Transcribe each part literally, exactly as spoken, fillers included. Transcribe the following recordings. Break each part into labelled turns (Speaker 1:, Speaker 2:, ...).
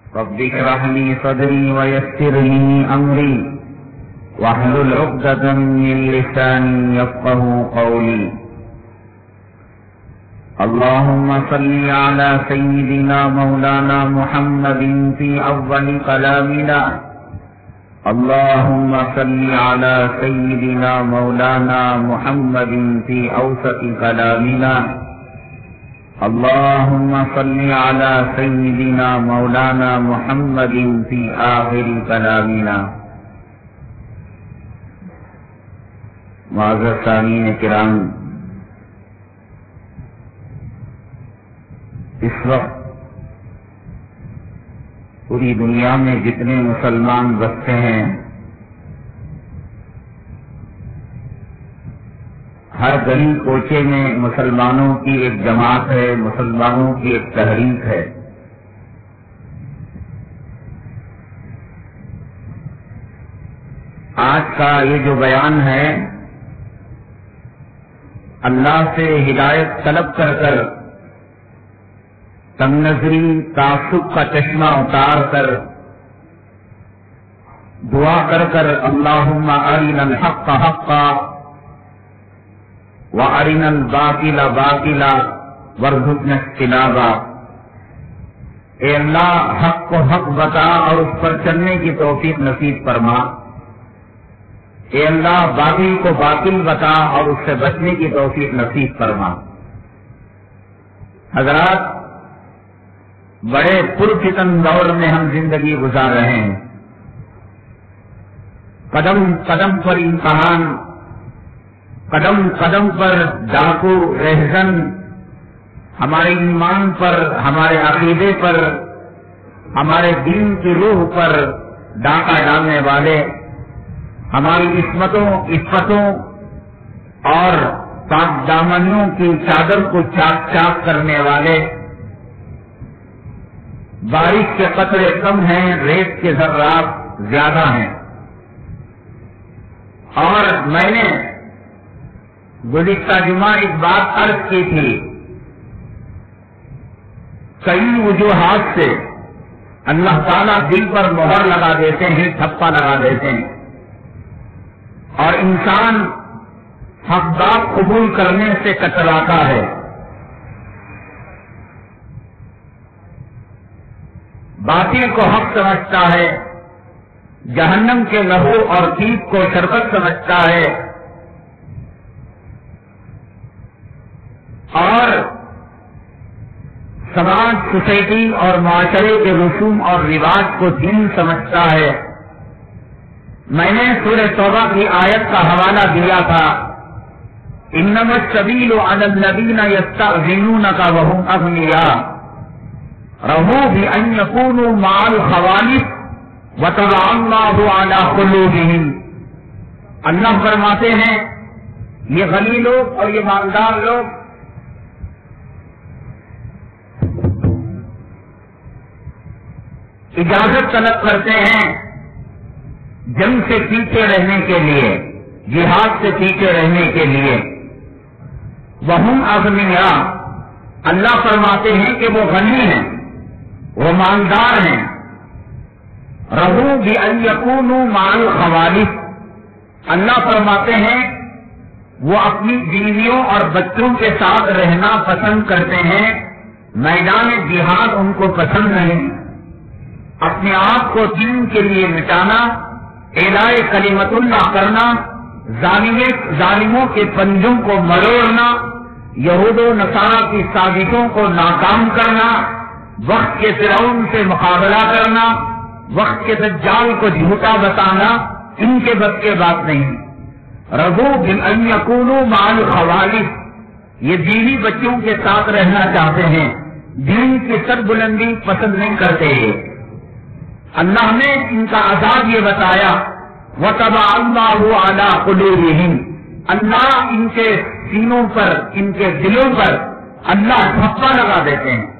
Speaker 1: رب اشرح لي صدري ويسر لي أمري واحلل عقدة من لساني يفقهوا قولي. اللهم صل على سيدنا مولانا محمد في أول كلامنا. اللهم صل على سيدنا مولانا محمد في أوسط كلامنا. اللهم صل على سيدنا مولانا محمد في آخر كلامنا. معزز سامعین کرام، اس وقت پوری دنیا میں جتنے مسلمان بستے ہیں، ہر گلی کوچے میں مسلمانوں کی ایک جماعت ہے، مسلمانوں کی ایک تحریک ہے. آج کا یہ جو بیان ہے، اللہ سے ہدایت طلب کر کر، تنگ نظری تعصب کا چشمہ اتار کر، دعا کر کر اللہم ارنا الحق حقا وارنا الباطل باطلا وارزقنا اجتنابا. اے اللہ، حق کو حق بتا اور اس پر چلنے کی توفیق نصیب فرما. اے اللہ، باطل کو باطل بتا اور اس سے بچنے کی توفیق نصیب فرما. حضرات، بڑے پرفتن دور میں ہم زندگی گزار رہے ہیں. قدم قدم پر امتحان، قدم قدم پر ڈاکو رہزن، ہمارے ایمان پر، ہمارے عقیدے پر، ہمارے دین کی روح پر ڈاکہ ڈالنے والے، ہماری عصمتوں عفتوں اور پاک دامنیوں کی چادر کو چاک چاک کرنے والے. بارش کے قطرے کم ہیں، ریت کے ذرات زیادہ ہیں. اور میں نے گزشتہ جمعہ ایک بات عرض کی تھی، کئی وجوہات سے اللہ تعالیٰ دل پر مہر لگا دیتے ہیں، ٹھپا لگا دیتے ہیں، اور انسان حق بات قبول کرنے سے کتراتا ہے. باطل کو حق سمجھتا ہے، جہنم کے لہو اور کیپ کو شربت سمجھتا ہے، اور سماج، سوسائٹی اور معاشرے کے رسوم اور رواج کو دین سمجھتا ہے. میں نے سورہ توبہ کی آیت کا حوالہ دیا تھا، انما السبیل علی الذین یستأذنونک وهم اغنیاء رضوا بأن یکونوا مع الخوالف وطبع اللہ علی قلوبہم. اللہ فرماتے ہیں یہ غنی لوگ اور یہ مالدار لوگ اجازت طلب کرتے ہیں جنگ سے پیچھے رہنے کے لیے، جہاد سے پیچھے رہنے کے لیے. وہم اغنیاء، اللہ فرماتے ہیں کہ وہ غنی ہیں، وہ مالدار ہیں. رضوا بأن یکونوا مع الخوالف، اللہ فرماتے ہیں وہ اپنی بیویوں اور بچوں کے ساتھ رہنا پسند کرتے ہیں، میدان جہاد ان کو پسند نہیں. اپنے آپ کو دین کے لیے مٹانا، اعلاء کلمت اللہ کرنا، ظالموں کے پنجوں کو مروڑنا، یہود و نصارہ کی سازشوں کو ناکام کرنا، وقت کے فرعون سے مقابلہ کرنا، وقت کے دجال کو جھوٹا بتانا، ان کے بس کے بات نہیں. رضوا بأن یکونوا مع الخوالف، یہ بیوی بچوں کے ساتھ رہنا چاہتے ہیں، دین کی سر بلندی پسند نہیں کرتے. اللہ نے ان کا عذاب یہ بتایا، وَطَبَعَ اللَّهُ عَلَىٰ قُلُوبِهِمْ، اللہ ان کے سینوں پر، ان کے دلوں پر اللہ ٹھپا لگا دیتے ہیں.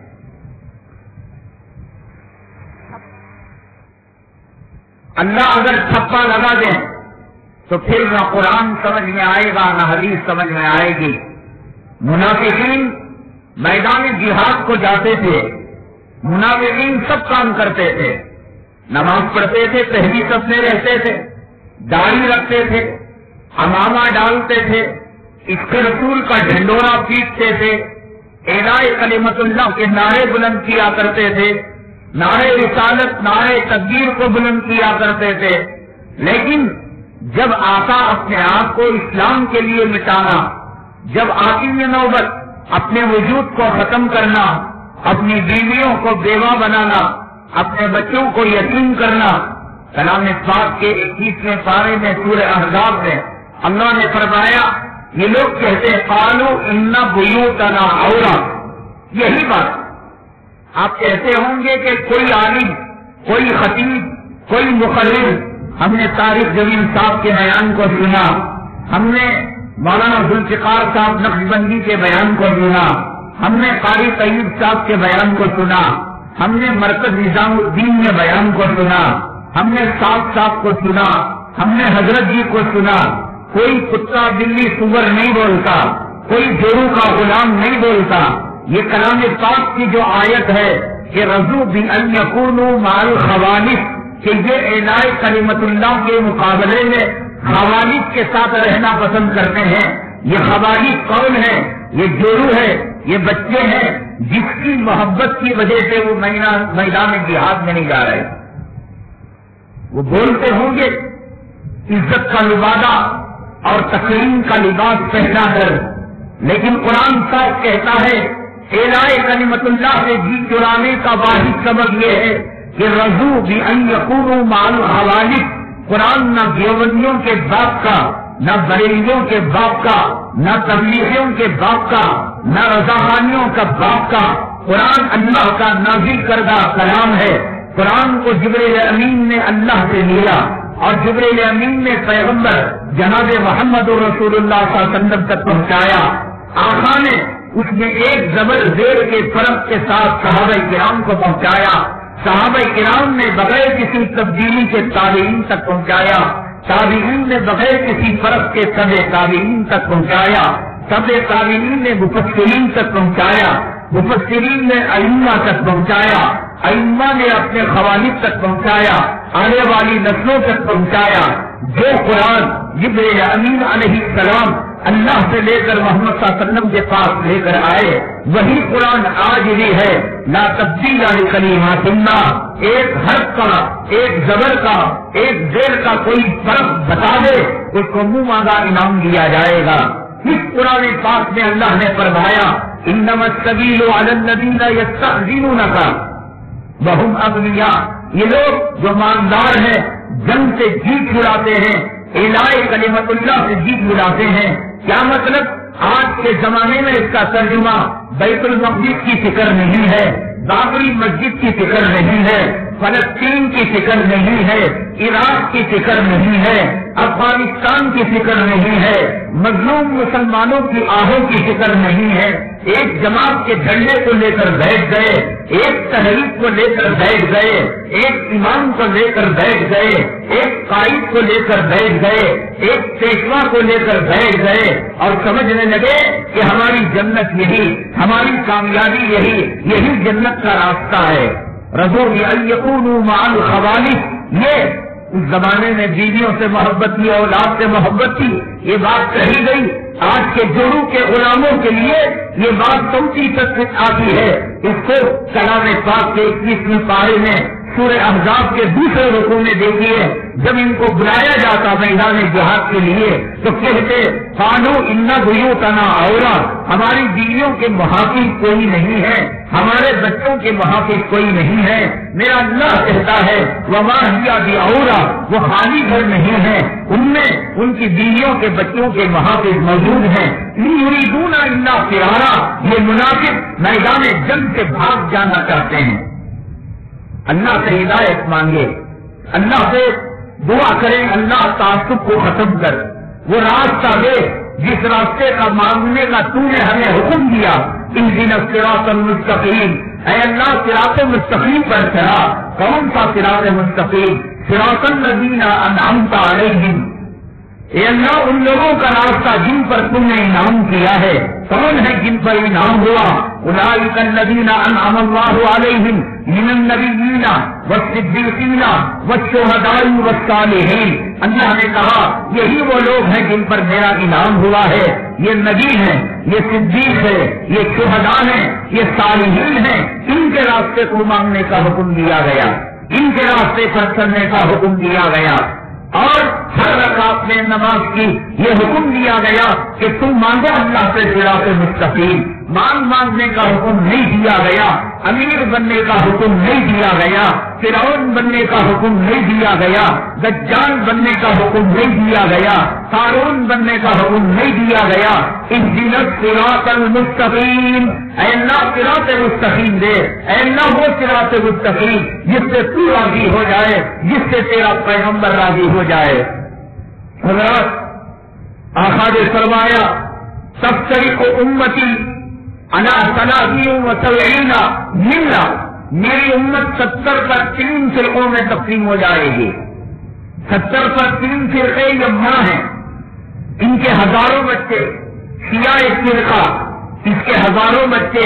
Speaker 1: اللہ اگر ٹھپا لگا دیں تو پھر نہ قرآن سمجھ میں آئے گا نہ حدیث سمجھ میں آئے گی. منافقین میدان جہاد کو جاتے تھے، منافقین سب کام کرتے تھے، نماز پڑھتے تھے، پہلی صف میں رہتے تھے، داڑھی رکھتے تھے، امامہ ڈالتے تھے، عشق رسول کا ڈھنڈورا پیٹتے تھے، اعلاء کلمت اللہ کے نعرے بلند کیا کرتے تھے، نعرے رسالت، نعرے تکبیر کو بلند کیا کرتے تھے. لیکن جب آقا اپنے آپ کو اسلام کے لیے مٹانا، جب آتی ہے نوبت اپنے وجود کو ختم کرنا، اپنی بیویوں کو بیوہ بنانا، اپنے بچوں کو یتیم کرنا، کلام پاک کے اکیسویں پارے میں سورہ احزاب میں اللہ نے فرمایا یہ لوگ کہتے ہیں قالوا ان بیوتنا عورہ. یہی بات آپ کہتے ہوں گے کہ کوئی عالم، کوئی خطیب، کوئی مقرر، ہم نے طارق جمیل صاحب کے بیان کو سنا، ہم نے مولانا ذوالفقار صاحب نقشبندی کے بیان کو سنا، ہم نے قاری طیب صاحب کے بیان کو سنا، ہم نے مرکز نظام الدین میں بیان کو سنا، ہم نے صاحب صاحب کو سنا، ہم نے حضرت جی کو سنا. کوئی کتا بلی سور نہیں بولتا، کوئی جورو کا غلام نہیں بولتا. یہ کلام پاک کی جو آیت ہے کہ رضو بأن یکونوا مع الخوالف، کہ یہ اعلاء کلمت اللہ کے مقابلے میں خوالف کے ساتھ رہنا پسند کرتے ہیں. یہ خوالف کون ہے؟ یہ جورو ہے، یہ بچے ہیں جس کی محبت کی وجہ سے وہ میدان جہاد میں نہیں جا رہے. وہ بولتے ہوں گے عزت کا لبادہ اور تکریم کا لباس پہنا کر، لیکن قرآن صاحب کہتا ہے اعلاء کلمت اللہ سے جی چرانے کا واحد سبب یہ ہے کہ رضو بأن یکونوا مع الخوالف. قرآن نہ دیوبندیوں کے باپ کا، نہ بریلیوں کے باپ کا، نہ تبلیغیوں کے باپ کا، نہ رضاخانیوں کا باپ کا. قرآن اللہ کا نازل کردہ کلام ہے. قرآن کو جبریل امین نے اللہ سے لیا اور جبریل امین نے پیغمبر جناب محمد رسول اللہ صلی اللہ علیہ وسلم تک پہنچایا. آقا نے اس میں ایک زبر زیر کے فرق کے ساتھ صحابہ کرام کو پہنچایا. صحابہ کرام نے بغیر کسی تبدیلی کے تابعین تک پہنچایا. تابعین نے بغیر کسی فرق کے سب تابعین تک پہنچایا. سب تابعین نے مفسرین تک پہنچایا. مفسرین نے ائمہ تک پہنچایا. ائمہ نے اپنے خوالف تک پہنچایا. آنے والی نسلوں تک پہنچایا. جو قرآن جبریل امین علیہ السلام اللہ سے لے کر محمد صلی اللہ علیہ وسلم کے پاس لے کر آئے، وہی قرآن آج بھی ہے. لا تبدیل لکلمات اللہ. ایک حرف کا، ایک زبر کا، ایک زیر کا کوئی فرق بتا دے اس کو منہ مانگا انعام دیا جائے گا. اس قرآن پاک میں اللہ نے فرمایا انما السبیل علی الذین یستأذنونک وهم اغنیاء. یہ لوگ جو مالدار ہیں جنگ سے جیت چھڑاتے ہیں، اعلاء کلمت اللہ سے جیت چھڑاتے ہیں. کیا مطلب؟ آج کے زمانے میں اس کا ترجمہ بیت المقدس کی فکر نہیں ہے، بابری مسجد کی فکر نہیں ہے، فلسطین کی فکر نہیں ہے، عراق کی فکر نہیں ہے، افغانستان کی فکر نہیں ہے، مظلوم مسلمانوں کی آہوں کی فکر نہیں ہے. ایک جماعت کے جھنڈے کو لے کر بیٹھ گئے، ایک تحریک کو لے کر بیٹھ گئے، ایک امام کو لے کر بیٹھ گئے، ایک قائد کو لے کر بیٹھ گئے، ایک پیشوا کو لے کر بیٹھ گئے اور سمجھنے لگے کہ ہماری جنت یہی، ہماری کامیابی یہی، یہی جنت کا راستہ ہے. رضو بأن یکونوا مع الخوالف. یہ اس زمانے میں بیویوں سے محبت تھی، اولاد سے محبت تھی. یہ بات کہی گئی. آج کے جورو کے غلاموں کے لیے یہ بات سمجھی تک آتی ہے. اس کو کلام پاک کے اکیسویں پارے میں سورہ احزاب کے دوسرے رکوع میں دیکھیے، جب ان کو بلایا جاتا میدان جہاد کے لیے تو کہتے قالوا ان بیوتنا عورہ. ہماری بیویوں کے محافظ کوئی نہیں ہے، ہمارے بچوں کے محافظ کوئی نہیں ہے. میرا اللہ کہتا ہے وما ہی بعورہ، وہ خالی گھر نہیں ہے، ان میں ان کی بیویوں کے بچوں کے محافظ موجود ہیں. یریدون الا فرارا. یہ منافق میدان جنگ سے بھاگ جانا چاہتے ہیں. اللہ سے ہدایت مانگے، اللہ سے دعا کریں اللہ تعصب کو ختم کر، وہ راستہ دے جس راستے کا مانگنے کا تو نے ہمیں حکم دیا. اہدنا الصراط المستقیم. اے اللہ صراط مستقیم پر چلا. کون سا صراط مستقیم؟ صراط الذین انعمت علیہم. اے اللہ ان لوگوں کا راستہ جن پر تم نے انعام کیا ہے. کون ہے جن پر انعام ہوا؟ اولئک الذین انعم اللہ علیہم من النبیین والصدیقین والشہداء والصالحین. اللہ نے کہا یہی وہ لوگ ہیں جن پر میرا انعام ہوا ہے. یہ نبی ہیں, یہ صدیق ہے, یہ شہداء ہیں, یہ صالحین ہیں. ان کے راستے کو مانگنے کا حکم دیا گیا, ان کے راستے پر چلنے کا حکم دیا گیا. اور ہر رکعت میں نماز کی یہ حکم دیا گیا کہ تم مانگو اللہ سے صراط مستقیم. مانگ مانگنے کا حکم نہیں دیا گیا, امیر بننے کا حکم نہیں دیا گیا, فرعون بننے کا حکم نہیں دیا گیا, دجال بننے کا حکم نہیں دیا گیا, قارون بننے کا حکم نہیں دیا گیا. اهدنا الصراط المستقیم, اے اللہ صراط مستقیم دے, اے اللہ وہ صراط مستقیم جس سے تو راضی ہو جائے, جس سے تیرا پیغمبر راضی ہو جائے. حضرات آقا نے فرمایا تفترق امتی انا ثلاثین و سبعین ملہ, میری امت ستر پر تین فرقوں میں تقسیم ہو جائے گی. ستر پر تین فرقے یمنا ہیں, ان کے ہزاروں بچے. شیعہ ایک فرقہ, اس کے ہزاروں بچے,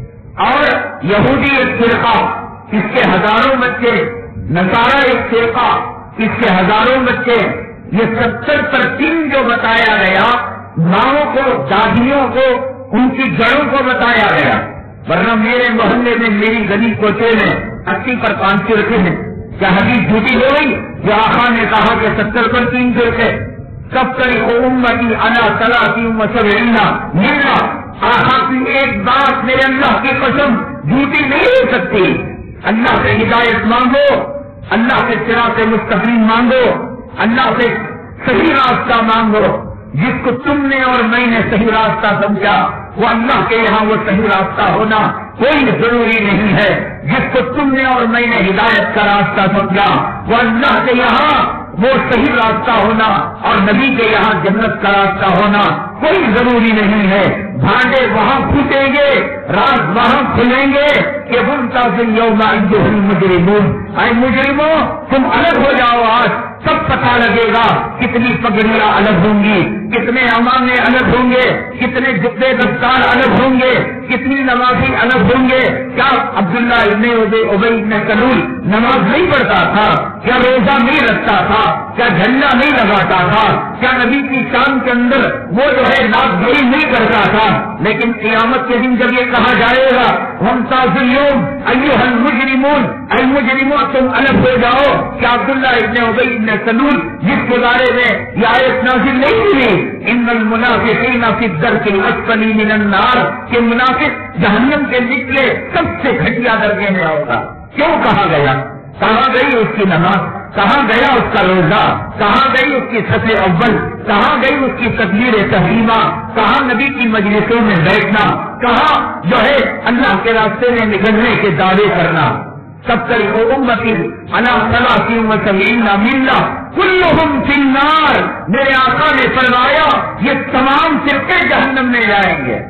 Speaker 1: اور یہودی ایک فرقہ, اس کے ہزاروں بچے, نصارہ ایک فرقہ, اس کے ہزاروں بچے. یہ ستر پر تین جو بتایا گیا, ماؤں کو, دادیوں کو, ان کی جڑوں کو بتایا گیا. ورنہ میرے محلے میں, میری گلی کوچے میں اسی پر پانچ فرقے ہیں. کیا حدیث جھوٹی ہو گئی جو آقا نے کہا کہ ستر پر تین فرقے؟ سب طریق امتی انا ثلاثین و سبعین ملہ. آقا کی ایک بات میرے اللہ کی قسم جھوٹی نہیں ہو سکتی. اللہ سے ہدایت مانگو, اللہ سے صراط مستقیم مانگو, اللہ سے صحیح راستہ مانگو. جس کو تم نے اور میں نے صحیح راستہ سمجھا, وہ اللہ کے یہاں وہ صحیح راستہ ہونا کوئی ضروری نہیں ہے. جس کو تم نے اور میں نے ہدایت کا راستہ سمجھا, وہ اللہ کے یہاں وہ صحیح راستہ ہونا اور نبی کے یہاں جنت کا راستہ ہونا کوئی ضروری نہیں ہے. بھانڈے وہاں پھوٹیں گے, راز وہاں کھلیں گے کہ منتظر یوم ایھا المجرمون, اے مجرموں تم الگ ہو جاؤ. آج سب پتہ لگے گا کتنی پگڑیاں الگ ہوں گی, کتنے امامے الگ ہوں گے, کتنے جبے دستار الگ ہوں گے, کتنی نمازی الگ ہوں گے. کیا عبداللہ ابن ابی ابن سلول نماز نہیں پڑھتا تھا؟ کیا روزہ نہیں رکھتا تھا؟ کیا جھنڈا نہیں لگاتا تھا؟ کیا نبی کی شان کے اندر وہ جو ہے ناک گوئی نہیں کرتا تھا؟ لیکن قیامت کے دن جب یہ کہا جائے گا وامتازوا اليوم ایھا المجرمون, اے مجرموں تم الگ ہو جاؤ, کیا عبداللہ ابن ابی ابن سلول جس کے بارے میں یہ آیت نازل نہیں ہوئی ان المنافقین فی الدرک الاسفل من النار, کہ منافق جہنم کے نچلے سب سے گھٹیا درجے میں ہوگا. کیوں کہا گیا؟ کہاں گئی اس کی نماز, کہاں گیا اس کا روزہ, کہاں گئی اس کی صف اول, کہاں گئی اس کی تکبیر تحریمہ, کہاں نبی کی مجلسوں میں بیٹھنا, کہاں جو ہے اللہ کے راستے میں نکلنے کے دعوے کرنا. سب طریق امتی انا ثلاثین و سبعین ملہ کلہم فی النار. میرے آقا نے فرمایا یہ تمام فرقے جہنم میں جائیں گے.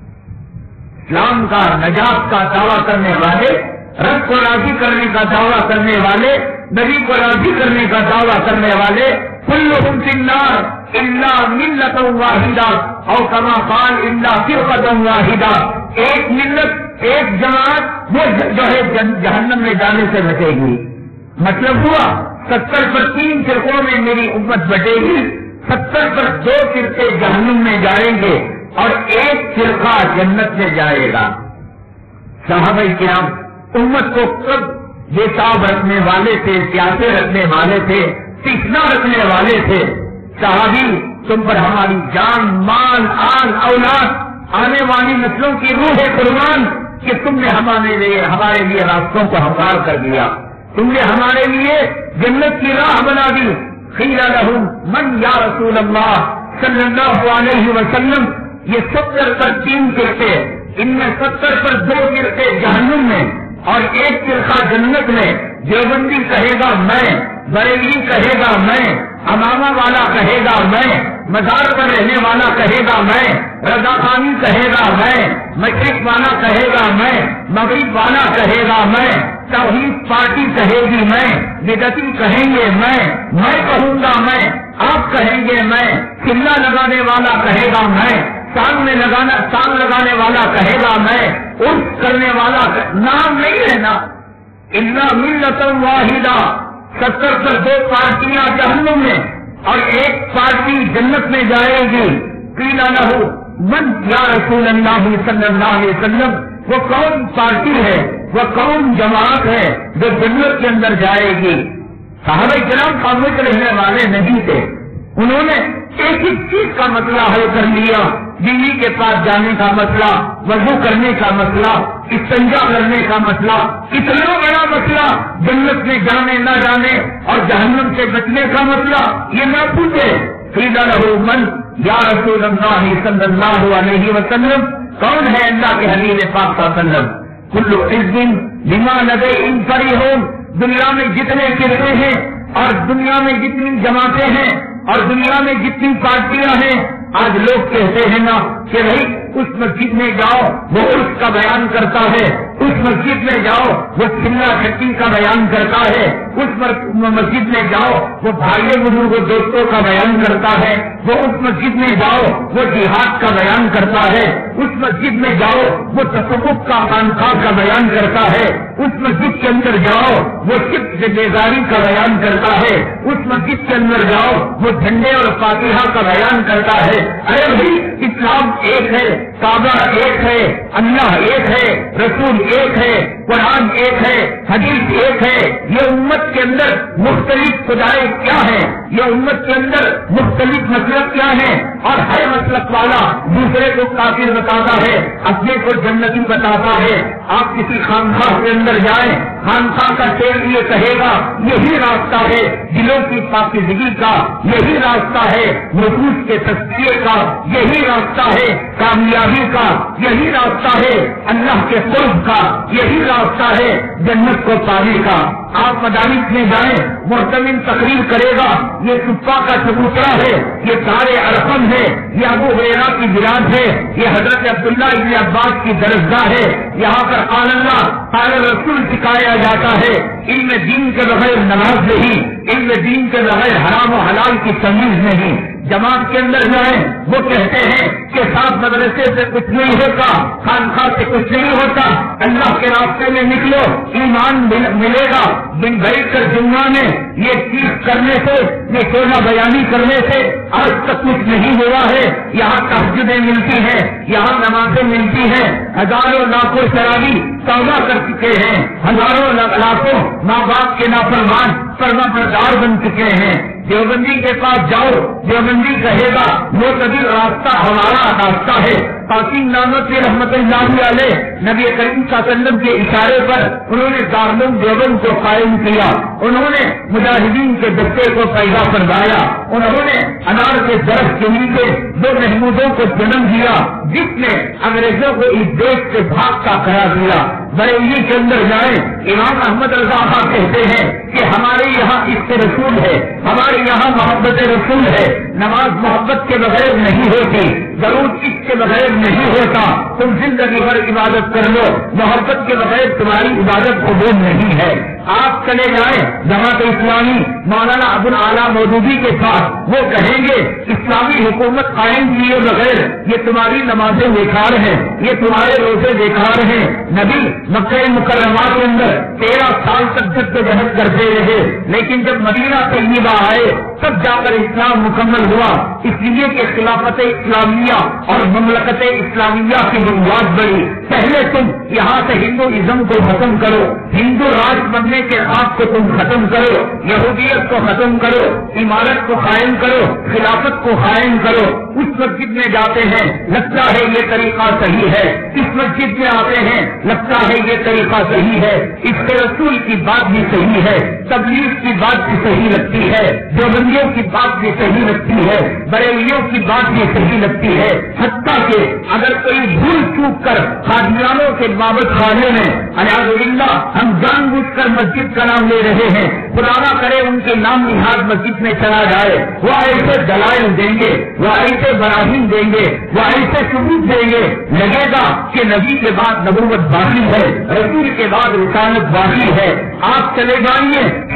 Speaker 1: اسلام کا, نجات کا دعویٰ کرنے والے, رب کو راضی کرنے کا دعویٰ کرنے والے, نبی کو راضی کرنے کا دعویٰ کرنے والے, کلہم فی النار الا ملۃ واحدہ او کما قال الا فرقۃ واحدہ. ایک ملت, ایک جماعت وہ جو ہے جہنم میں جانے سے بچے گی. مطلب ہوا ستر پر تین فرقوں میں میری امت بٹے گی, ستر پر دو فرقے جہنم میں جائیں گے اور ایک فرقہ جنت میں جائے گا. صحابہ کرام امت کو کب بےتاب رکھنے والے تھے, پیاسے رکھنے والے تھے, تشنا رکھنے والے تھے. صحابی تم پر ہماری جان, مال, آن, اولاد, آنے والی نسلوں کی روح قربان کہ تم نے ہمارے لیے ہمارے لیے راستوں کو ہموار کر دیا, تم نے ہمارے لیے جنت کی راہ بنا دی. قیل لہم من یا رسول اللہ صلی اللہ علیہ وسلم. یہ ستر پر تین فرقے, ان میں ستر پر دو فرقے جہنم میں اور ایک فرقہ جنت میں. دیوبندی کہے گا میں, بریلوی کہے گا میں, امامہ والا کہے گا میں, مزار پر رہنے والا کہے گا میں, رضا خانی کہے گا میں, مشرق والا کہے گا میں, مغرب والا کہے گا میں, توحید پارٹی کہے گی میں, بدعتی کہیں گے میں, میں کہوں گا میں, آپ کہیں گے میں, چلا لگانے والا کہے گا میں, سامنے لگانا سام لگانے والا کہے گا میں، عرف کرنے والا نام نہیں ہے نا. الا ملت واحدہ، ستر پر دو پارٹیاں جہنم میں اور ایک پارٹی جنت میں جائے گی. قیل لہ من یا رسول اللہ صلی اللہ علیہ وسلم، وہ کون پارٹی ہے، وہ کون جماعت ہے جو جنت کے اندر جائے گی؟ صحابہ کرام خاموش رہنے والے نہیں تھے. انہوں نے ایک ایک چیز کا مسئلہ حل کر لیا. بیوی کے پاس جانے کا مسئلہ، وضو کرنے کا مسئلہ، استنجا کرنے کا مسئلہ، اتنا بڑا مسئلہ جنت میں جانے نہ جانے اور جہنم سے بچنے کا مسئلہ یہ نہ پوچھے. قیل لہ من یا رسول اللہ صلی اللہ علیہ وسلم، کون ہے اللہ کے حبیب پاک صلی اللہ علیہ وسلم؟ کل حزب بما لدیہم فرحون، دنیا میں جتنے فرقے ہیں اور دنیا میں جتنی جماعتیں ہیں اور دنیا میں جتنی پارٹیاں ہیں، آج لوگ کہتے ہیں نا کہ بھائی اس مسجد میں جاؤ وہ عرف کا بیان کرتا ہے، اس مسجد میں جاؤ وہ چلا چھٹی کا بیان کرتا ہے، اس مسجد میں جاؤ وہ بھائی بزرگ دوستوں کا بیان کرتا ہے، وہ اس مسجد میں جاؤ وہ جہاد کا بیان کرتا ہے، اس مسجد میں جاؤ وہ تصوف کا خانقاہ کا بیان کرتا ہے، اس مسجد کے اندر جاؤ وہ شرک سے بیزاری کا بیان کرتا ہے، اس مسجد کے اندر جاؤ وہ جھنڈے اور فاتحہ کا بیان کرتا ہے. ارے بھائی اسلام ایک ہے، کعبہ ایک ہے، اللہ ایک ہے، رسول ایک ہے، قرآن ایک ہے، حدیث ایک ہے. یہ امت کے اندر مختلف خدائیں کیا ہیں، یہ امت کے اندر مختلف مسلک کیا ہیں، اور ہر مسلک والا دوسرے کو کافر بتاتا ہے، اپنے کو جنتی بتاتا ہے. آپ کسی خانقاہ کے اندر جائیں، خانقاہ کا شیر یہ کہے گا یہی راستہ ہے دلوں کی پاکیزگی کا، یہی راستہ ہے نفوس کے تزکیے کا، یہی راستہ ہے کامیابی کا، یہی راستہ ہے اللہ کے قرب کا، یہی راستہ ہے جنت کو پانے کا. آپ مدارس میں جائیں، محتمل تقریر کرے گا یہ صفا کا چبوترا ہے، یہ تارے ارقم ہے، یہ ابو ہریرہ کی بلاد ہے، یہ حضرت عبداللہ ابن عباس کی درسگاہ ہے. یہاں پر قال اللہ قال رسول سکھایا جاتا ہے. علم دین کے بغیر نماز نہیں، علم دین کے بغیر حرام و حلال کی تمیز نہیں. جماعت کے اندر جائیں وہ کہتے ہیں کہ صاحب مدرسے سے کچھ نہیں ہوتا، خانقاہ سے کچھ نہیں ہوتا، اللہ کے راستے میں نکلو ایمان ملے گا. دن بیٹھ کر جمعہ میں یہ چیز کرنے سے، یہ سونا بیانی کرنے سے آج تک کچھ نہیں ہوا ہے. یہاں تہجدیں ملتی ہیں، یہاں نمازیں ملتی ہیں، ہزاروں لاکھوں شرابی توبہ کر چکے ہیں، ہزاروں لاکھوں ماں باپ کے نافرمان فرما بردار بن چکے ہیں. دیوبندی کے پاس جاؤ، دیوبندی کہے گا وہ کبھی راستہ ہمارا راستہ ہے. قاسم نامت رحمت اللہ علیہ نبی کریم صلی اللہ علیہ وسلم کے اشارے پر انہوں نے دارالعلوم دیوبند کو قائم کیا، انہوں نے مجاہدین کے دستے کو پیدا فرمایا، انہوں نے انار کے درخت کے نیچے دو محمودوں کو جنم دیا جس نے انگریزوں کو اس دیش سے بھاگ کا قرار دیا. بریلی کے اندر جائیں، امام احمد رضا خان کہتے ہیں کہ ہمارے یہاں عشق رسول ہے، ہمارے یہاں محبت رسول ہے. نماز محبت کے بغیر نہیں ہوتی، ضرور عشق کے بغیر نہیں ہوتا. تم زندگی بھر عبادت کر لو، محبت کے بغیر تمہاری عبادت قبول نہیں ہے. آپ چلے جائیں جماعت اسلامی مولانا ابو الاعلیٰ مودودی کے ساتھ، وہ کہیں گے اسلامی حکومت قائم کیے بغیر یہ تمہاری نمازیں بیکار ہیں، یہ تمہارے روزے بیکار ہیں. نبی مکہ مکرمہ کے اندر تیرہ سال تک جدوجہد کرتے رہے، لیکن جب مدینہ طیبہ آئے تب جا کر اسلام مکمل ہوا. اس لیے کہ خلافت اسلامیہ اور مملکت اسلامیہ کی بنیاد بڑی. پہلے تم یہاں سے ہندوازم کو ختم کرو، ہندو راج بننے کے آپ کو تم ختم کرو، یہودیت کو ختم کرو، عمارت کو قائم کرو، خلافت کو قائم کرو. اس مسجد میں جاتے ہیں لگتا ہے یہ طریقہ صحیح ہے، اس مسجد میں آتے ہیں لگتا ہے یہ طریقہ صحیح ہے، اس کے رسول کی بات بھی صحیح ہے، تبلیغ کی بات بھی صحیح لگتی ہے، دیوبندیوں کی بات بھی صحیح لگتی ہے، بریلیوں کی بات بھی صحیح لگتی ہے. حتیٰ کہ اگر کوئی بھول چوک کر قادیانوں کے بابت خانے میں الیاذ باللہ ہم جان بوجھ کر مسجد کا نام لے رہے ہیں، خدا نہ کرے ان کے نام نہاد مسجد میں چلا جائے، وہ ایسے دلائل دیں گے، وہ ایسے براہین دیں گے، وہ ایسے ثبوت دیں گے، لگے گا کہ نبی کے بعد نبوت باقی ہے، رسول کے بعد رسالت باقی ہے. آپ چلے جائیے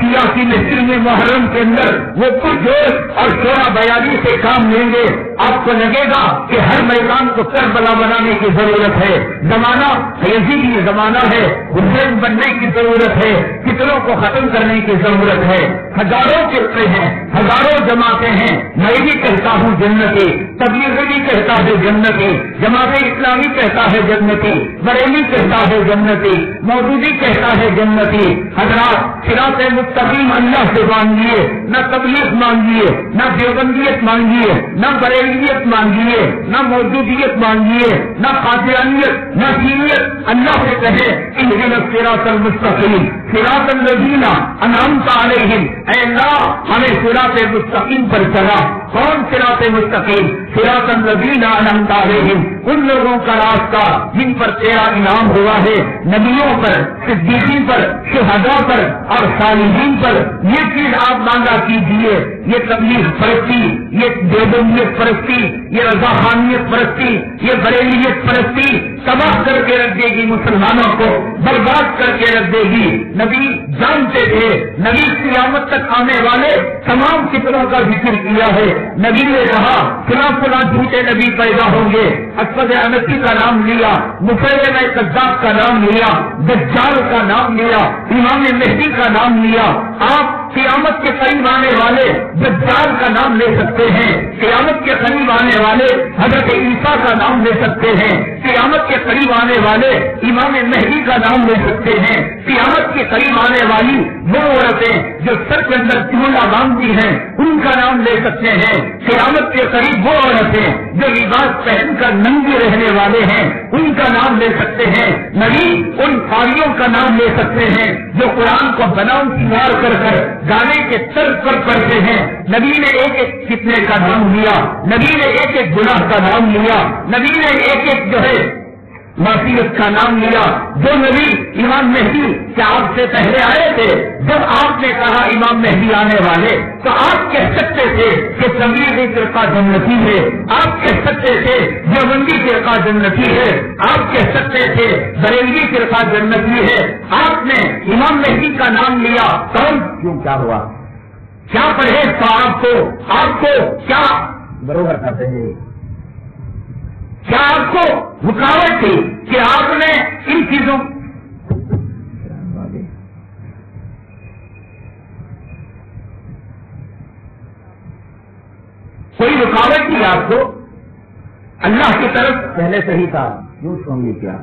Speaker 1: انبیاء کی محفل میں محرم کے اندر وہ پرجوش اور شورا بیانی سے کام لیں گے، آپ کو لگے گا کہ ہر میدان کو کربلا بنانے کی ضرورت ہے، زمانہ یزیدی زمانہ ہے، حسین بننے کی ضرورت ہے، فتنوں کو ختم کرنے کی ضرورت ہے۔ ہزاروں فرقے ہیں، ہزاروں جماعتیں ہیں، میں بھی کہتا ہوں جنتی، تبلیغ بھی کہتا ہے جنتی، جماعت اسلامی کہتا ہے جنتی، بریلی کہتا ہے جنتی، مودودی کہتا ہے جنتی۔ حضرات صراط مستقیم اللہ سے مانگیے، نہ تبلیغ مانگیے، نہ دیوبندیت مانگیے، نہ بریلیت مانگیے، نہ مودودیت مانگیے، نہ قادیانیت، نہ شیعیت۔ اللہ سے کہے اہدنا الصراط المستقیم صراط الذین انعمت علیہم، اے اللہ ہمیں صراط مستقیم پر چلا۔ کون صراط مستقیم؟ صراط الذین انعمت علیہم، ان لوگوں کا راستہ جن پر تیرا انعام ہوا ہے، نبیوں پر، صدیقین پر، شہداء پر اور صالحین پر۔ یہ چیز آپ مانگا کیجیے۔ یہ تبلیغ پرستی، یہ دیوبندیت پرستی، یہ رضاخانیت پرستی، یہ بریلیت پرستی تباہ کر کے رکھ دے گی، مسلمانوں کو برباد کر کے رکھ دے گی۔ نبی جانتے تھے، نبی قیامت تک آنے والے تمام فتنوں کا ذکر کیا ہے۔ نبی نے کہا فلاں فلاں جھوٹے نبی پیدا ہوں گے، اسود انسی کا نام لیا، مسیلمہ کذاب کا نام لیا، دجال کا نام لیا، امام مہدی کا نام لیا۔ آپ قیامت کے قریب آنے والے دجال کا نام لے سکتے ہیں، قیامت کے قریب آنے والے حضرت عیسیٰ کا نام لے سکتے ہیں، قیامت کے قریب آنے والے امام مہدی کا نام لے سکتے ہیں، قیامت کے قریب آنے والی وہ عورتیں جو سر کے اندر چولہا باندھتی ہیں ان کا نام لے سکتے ہیں، قیامت کے قریب وہ عورتیں جو لباس پہن کر ننگی رہنے والے ہیں ان کا نام لے سکتے ہیں۔ نبی ان قاریوں کا نام لے سکتے ہیں جو قرآن کو بناؤ سنگار کر کر گانے کے طرز پر پڑھتے ہیں۔ نبی نے ایک ایک فتنے کا نام لیا، نبی نے ایک ایک گناہ کا نام لیا، نبی نے ایک ایک جو ہے معصیت کا نام لیا۔ جو نبی امام مہدی کیا آپ سے پہلے آئے تھے، جب آپ نے کہا امام مہدی آنے والے تو آپ کہہ سکتے تھے کہ تبلیغی فرقہ جنتی ہے، آپ کہہ سکتے تھے دیوبندی فرقہ جنتی ہے، آپ کہہ سکتے تھے بریلوی فرقہ جنتی ہے۔ آپ نے امام مہدی کا نام لیا، کون کیوں کیا ہوا؟ کیا پرہیز تھا آپ کو؟ آپ کو کیا بروبر کرتے ہیں؟ کیا آپ کو رکاوٹ تھی کہ آپ نے ان چیزوں کوئی رکاوٹ تھی آپ کو؟ اللہ کی طرف پہلے سے ہی تھا، جھوٹ ہوں گے کیا؟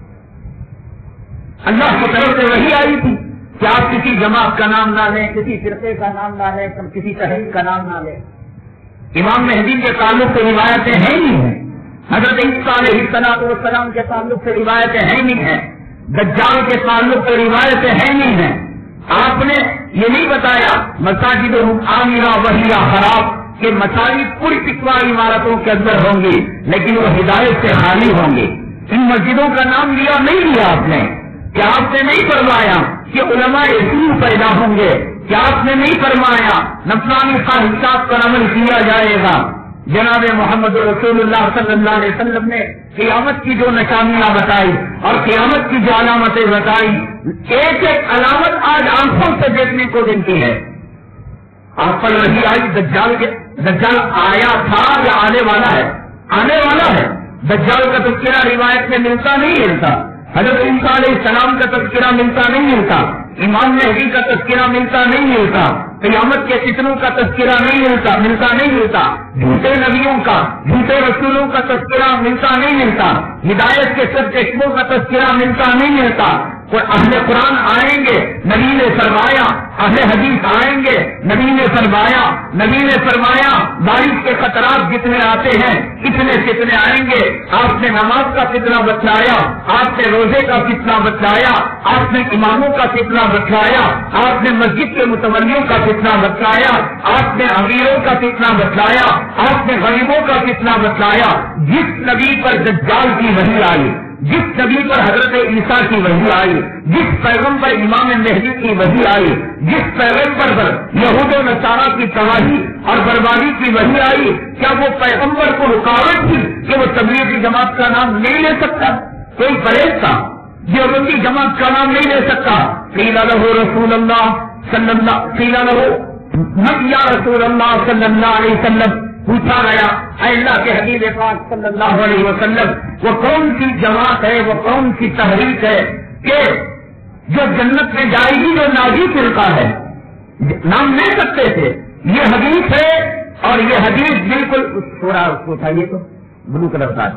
Speaker 1: اللہ کی طرف سے وہی آئی تھی کہ آپ کسی جماعت کا نام نہ لیں، کسی فرقے کا نام نہ لیں، کسی تحریک کا نام نہ لیں۔ امام مہدی کے تعلق سے روایتیں ہیں ہی ہیں، حضرت عیسیٰ علیہ الصلوۃ والسلام کے تعلق سے روایتیں ہیں نہیں ہیں، دجال کے تعلق سے روایتیں ہیں نہیں ہیں۔ آپ نے یہ نہیں بتایا مساجد عامرہ وہیہ خراب کہ مساجد پوری پکوا عمارتوں کے اندر ہوں گی لیکن وہ ہدایت سے خالی ہوں گے۔ ان مسجدوں کا نام لیا نہیں لیا آپ نے؟ کیا آپ نے نہیں فرمایا کہ علماء سوء پیدا ہوں گے؟ کیا آپ نے نہیں فرمایا نفسانی خواہشات پر عمل کیا جائے گا؟ جناب محمد رسول اللہ صلی اللہ علیہ وسلم نے قیامت کی جو نشانیاں بتائی اور قیامت کی جو علامتیں بتائی، ایک ایک علامت آج آنکھوں سے دیکھنے کو ملتی ہے۔ آپ پر رہی آئی دجال کے دجال آیا تھا یا آنے والا ہے؟ آنے والا ہے۔ دجال کا تذکرہ روایت میں ملتا نہیں ملتا، حضرت عیسیٰ علیہ السلام کا تذکرہ ملتا نہیں ملتا، امام مہدی کا تذکرہ ملتا نہیں ملتا، قیامت کے فتنوں کا تذکرہ نہیں ملتا ملتا نہیں ملتا، جھوٹے نبیوں کا جھوٹے رسولوں کا تذکرہ ملتا نہیں ملتا، ہدایت کے سب چشموں کا تذکرہ ملتا نہیں ملتا۔ اور اہل قرآن آئیں گے، نبی نے فرمایا، اہل حدیث آئیں گے، نبی نے فرمایا نبی نے فرمایا بارش کے خطرات جتنے آتے ہیں اتنے فتنے آئیں گے۔ آپ نے نماز کا فتنہ بتلایا، آپ نے روزے کا فتنہ بتلایا، آپ نے اماموں کا فتنہ بتلایا، آپ نے مسجد کے متولیوں کا فتنہ بتلایا، آپ نے امیروں کا فتنہ بتلایا، آپ نے غریبوں کا فتنہ بتلایا۔ جس نبی پر دجال کی وحی آئی، جس نبی پر حضرت عیسیٰ کی وحی آئی، جس پیغمبر پر امام مہدی کی وحی آئی، جس پیغمبر پر یہود و نصارہ کی تباہی اور بربادی کی وحی آئی، کیا وہ پیغمبر کو رکاوٹ تھی کہ وہ تبلیغی جماعت کا نام نہیں لے سکتا؟ کوئی پرہیز تھا؟ دیوبندی جماعت کا نام نہیں لے سکتا؟ قیل لہ رسول اللہ صلی اللہ قیل لہ من یا رسول اللہ صلی اللہ علیہ وسلم، پوچھا گیا اے اللہ کے حبیب پاک صلی اللہ علیہ وسلم وہ کون سی جماعت ہے، وہ کون سی تحریک ہے کہ جو جنت میں جائے گی، جو ناجی فرقہ ہے؟ نام لے سکتے تھے، یہ حدیث ہے اور یہ حدیث بالکل تھوڑا اس کو اٹھائیے تو بلو کلر کا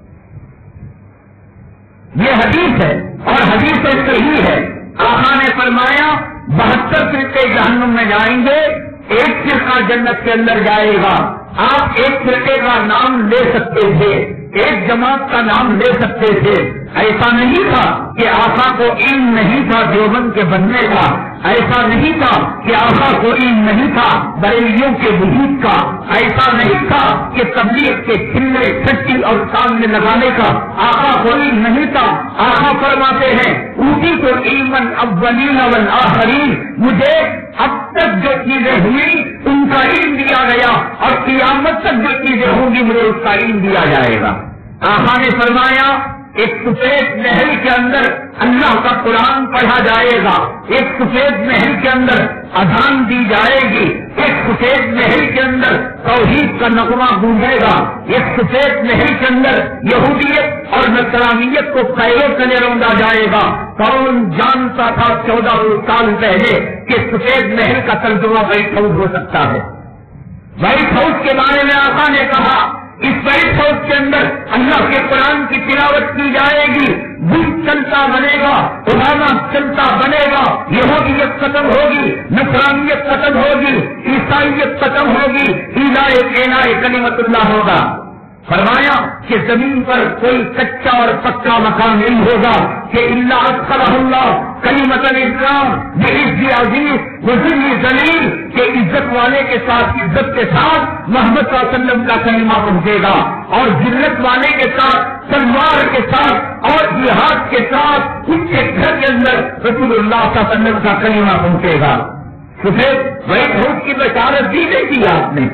Speaker 1: یہ حدیث ہے اور حدیث صحیح ہے۔ آقا نے فرمایا بہتر فرقے جہنم میں جائیں گے، ایک فرقہ جنت کے اندر جائے گا۔ آپ ایک فرقے کا نام لے سکتے تھے، ایک جماعت کا نام لے سکتے تھے، ایسا نہیں تھا کہ آقا کو علم نہیں تھا دیوبند کے بننے کا، ایسا نہیں تھا کہ آقا کو علم نہیں تھا بریلیوں کے وجود کا، ایسا نہیں تھا کہ تبلیغ کے کھلے چھٹی اور کام میں لگانے کا آقا کو علم نہیں تھا۔ آقا فرماتے ہیں اوٹی تو علم الاولین والآخرین، مجھے اب تک جو چیزیں ہوئی ان کا علم دیا گیا اور قیامت تک جو چیزیں ہوں گی مجھے اس کا علم دیا جائے گا۔ آقا نے فرمایا ایک سفید محل کے اندر اللہ کا قرآن پڑھا جائے گا، ایک سفید محل کے اندر اذان دی جائے گی، ایک سفید محل کے اندر توحید کا نغمہ گونجے گا، ایک سفید محل کے اندر یہودیت اور نصرانیت کو پیروں تلے روندا جائے گا۔ کون جانتا تھا چودہ سال پہلے کہ سفید محل کا ترجمہ وائٹ ہاؤس ہو سکتا ہے؟ وائٹ ہاؤس کے بارے میں آقا نے کہا اس وائٹ ہاؤس کے اندر اللہ کے قرآن کی تلاوت کی جائے گی، بش چلتا بنے گا، اوباما چلتا بنے گا، یہودیت ختم ہوگی، نصرانیت ختم ہوگی، عیسائیت ختم ہوگی، الہے الہے کلمت اللہ ہوگا۔ فرمایا کہ زمین پر کوئی کچا اور پکا مکان نہیں ہوگا کہ اللہ ادخلہ اللہ کلمت الاسلام بعز عزیز وذل ذلیل، کہ عزت والے کے ساتھ عزت کے ساتھ محمد صلی اللہ علیہ وسلم کا کلمہ پہنچے گا، اور ذلت والے کے ساتھ تلوار کے ساتھ اور جہاد کے ساتھ اس کے گھر کے اندر رسول اللہ صلی اللہ علیہ وسلم کا کلمہ پہنچے گا۔ سفید وائٹ ہاؤس کی بشارت دی نہیں کی آپ نے،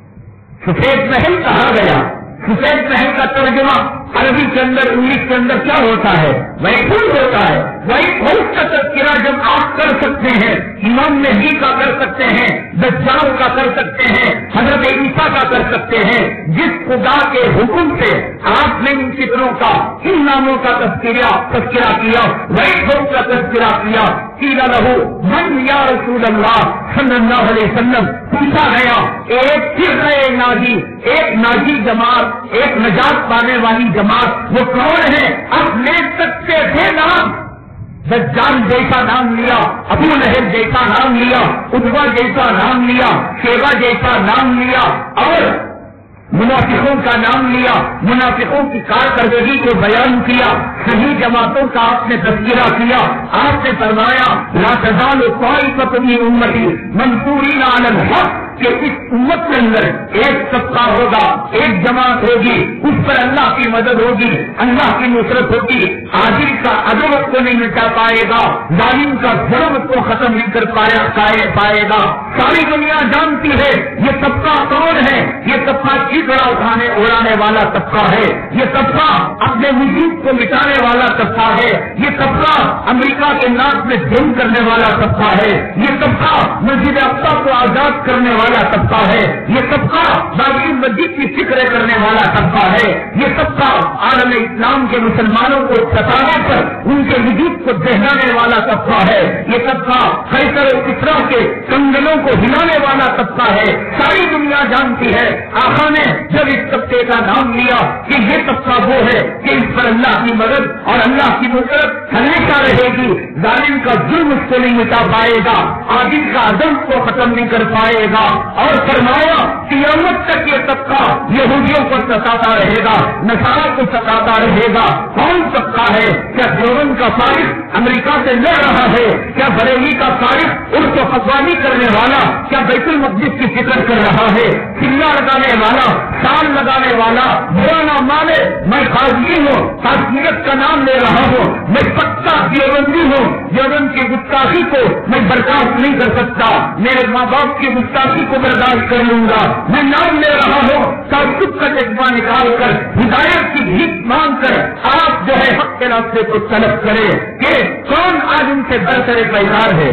Speaker 1: سفید محل کہا گیا۔ سفید محل کا ترجمہ عربی کے اندر انگلش کے اندر کیا ہوتا ہے؟ وائٹ ہاؤس ہوتا ہے۔ وائٹ ہاؤس کا تذکرہ جب آپ کر سکتے ہیں، امام مہدی کا کر سکتے ہیں، دجال کا کر سکتے ہیں، حضرت عیسیٰ کا کر سکتے ہیں، جس خدا کے حکم سے آپ نے ان فطروں کا ان ناموں کا تذکرہ تذکرہ کیا، وائٹ ہاؤس کا تذکرہ کیا، قیل لہ من یا رسول اللہ صلی اللہ علیہ وسلم، پوچھا گیا ایک فرقہ ناجی، ایک ناجی جماعت، ایک نجات پانے والی جماعت وہ کون ہے؟ اب لے سکتے تھے نام، دجال جیسا نام لیا، ابو لہب جیسا نام لیا، عتبہ جیسا نام لیا، شیبہ جیسا نام لیا، اور منافقوں کا نام لیا، منافقوں کی کارکردگی کو بیان کیا، صحیح جماعتوں کا آپ نے تذکرہ کیا۔ آپ نے فرمایا لا تزال طائفۃ من امتی منصورین علی الحق، کہ اس امت کے اندر ایک طبقہ ہوگا، ایک جماعت ہوگی، اس پر اللہ کی مدد ہوگی، اللہ کی نصرت ہوگی، عادل کا عداوت کو نہیں مٹا پائے گا، ظالم کا ظلم کو ختم نہیں کر پایا پائے گا۔ ساری دنیا جانتی ہے یہ طبقہ کون ہے، یہ طبقہ چیکڑا اٹھانے اڑانے والا طبقہ ہے، یہ طبقہ اپنے وجود کو مٹانے والا طبقہ ہے، یہ طبقہ امریکہ کے ناک میں جنگ کرنے والا طبقہ ہے، یہ طبقہ مسجد اقصی کو آزاد کرنے والا طبقہ ہے، یہ طبقہ بابری مسجد کی فکر کرنے والا طبقہ ہے، یہ طبقہ عالم اسلام کے مسلمانوں کو ستانے پر ان کے وجود کو دہرانے والا طبقہ ہے، یہ طبقہ قیصر و کسریٰ کے کنگنوں کو ہلانے والا طبقہ ہے۔ ساری دنیا جانتی ہے آقا نے جب اس طبقے کا نام لیا کہ یہ طبقہ وہ ہے کہ اس پر اللہ کی مدد اور اللہ کی نصرت ہمیشہ رہے گی، ظالم کا ظلم اس کو نہیں مٹا پائے گا، عادل کا عدم کو ختم نہیں کر پائے گا، اور فرمایا قیامت تک یہ طبقہ یہودیوں کو ستاتا رہے گا، نصارہ کو ستاتا رہے گا۔ کون طبقہ ہے؟ کیا دیوبند کا فارغ امریکہ سے لڑ رہا ہے؟ کیا بریلی کا فارغ اس کو فتوانی کرنے والا کیا بیت المقدس کی فکر کر رہا ہے؟ چلا لگانے والا، سال لگانے والا، برا نہ مانے میں قاضی ہوں، قاضیت کا نام لے رہا ہوں، میں پکا دیوبندی ہوں، دیوبند کی گستاخی کو میں برداشت نہیں کر سکتا، میرے ماں باپ کی گستاخی کو برداشت کر لوں گا، میں نام لے رہا ہوں، تعصب کا جذبہ نکال کر ہدایت کی بھیک مانگ کر آپ جو ہے حق کے راستے کو طلب کرے کہ کون آج ان سے برسر پیدار ہے؟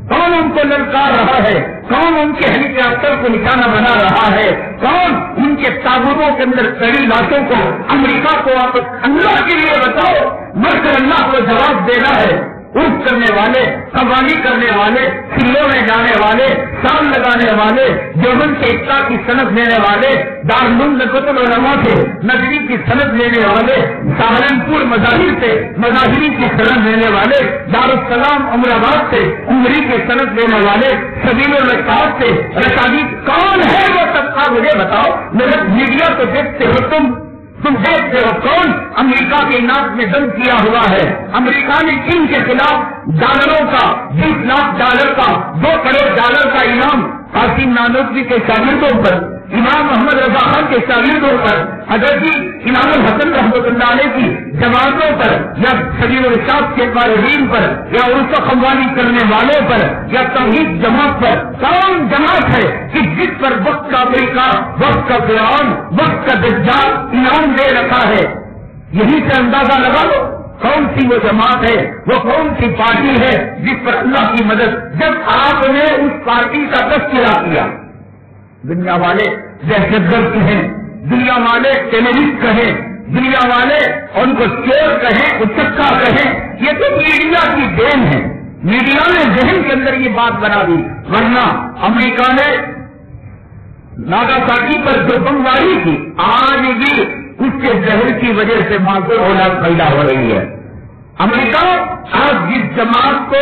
Speaker 1: کون ان کو للکار رہا ہے؟ کون ان کے ہیلی کاپٹر کو نشانہ بنا رہا ہے؟ کون ان کے تابوتوں کے اندر کڑی لاشوں کو امریکہ کو واپس؟ اللہ کے لیے بتاؤ، مر کر اللہ کو جواب دینا ہے۔ عرف کرنے والے، قوالی کرنے والے، سلوں میں جانے والے، سال لگانے والے، دیوبند کے اقتا کی سند لینے والے، دارالعلوم نقط العلماء سے نظری کی سند لینے والے، سہارنپور مظاہر سے مظاہری کی سند لینے والے، دارالسلام امر آباد سے عمری کی سند لینے والے، سبیل الرشاد سے رشادی، کون ہے وہ طبقہ؟ مجھے بتاؤ۔ میرے میڈیا کو دیکھتے ہو تم تم دیکھتے ہو کون امریکہ کے ناک میں دم کیا ہوا ہے؟ امریکہ نے چین کے خلاف ڈالروں کا بیس لاکھ ڈالر کا دو کروڑ ڈالر کا انعام قاسم نانوتوی کے شاگردوں پر، امام محمد رضا خان کے شاگردوں پر، حضرت امام الحسن رحمۃ اللہ علیہ کی جماعتوں پر، یا سبیل الرشاد کے قائدین پر، یا عرف و قوالی کرنے والوں پر، یا توحید جماعت پر، کون جماعت ہے کہ جس پر وقت کا امریکہ، وقت کا فرعون، وقت کا دجال انعام دے رکھا ہے؟ یہی سے اندازہ لگا لو کون سی وہ جماعت ہے، وہ کون سی پارٹی ہے جس پر اللہ کی مدد۔ جب آپ نے اس پارٹی کا تذکرہ کیا، دنیا والے دہشت گرد کہیں، دنیا والے ٹیررسٹ کہیں، دنیا والے ان کو چور کہیں، اچکا کہیں، یہ تو میڈیا کی دین ہے۔ میڈیا نے ذہن کے اندر یہ بات بنا دی، ورنہ امریکہ نے ناگاساکی پر جو بمباری کی، آج بھی اس کے زہر کی وجہ سے معذور اولاد پیدا ہو رہی ہے۔ امریکہ آج جس جماعت کو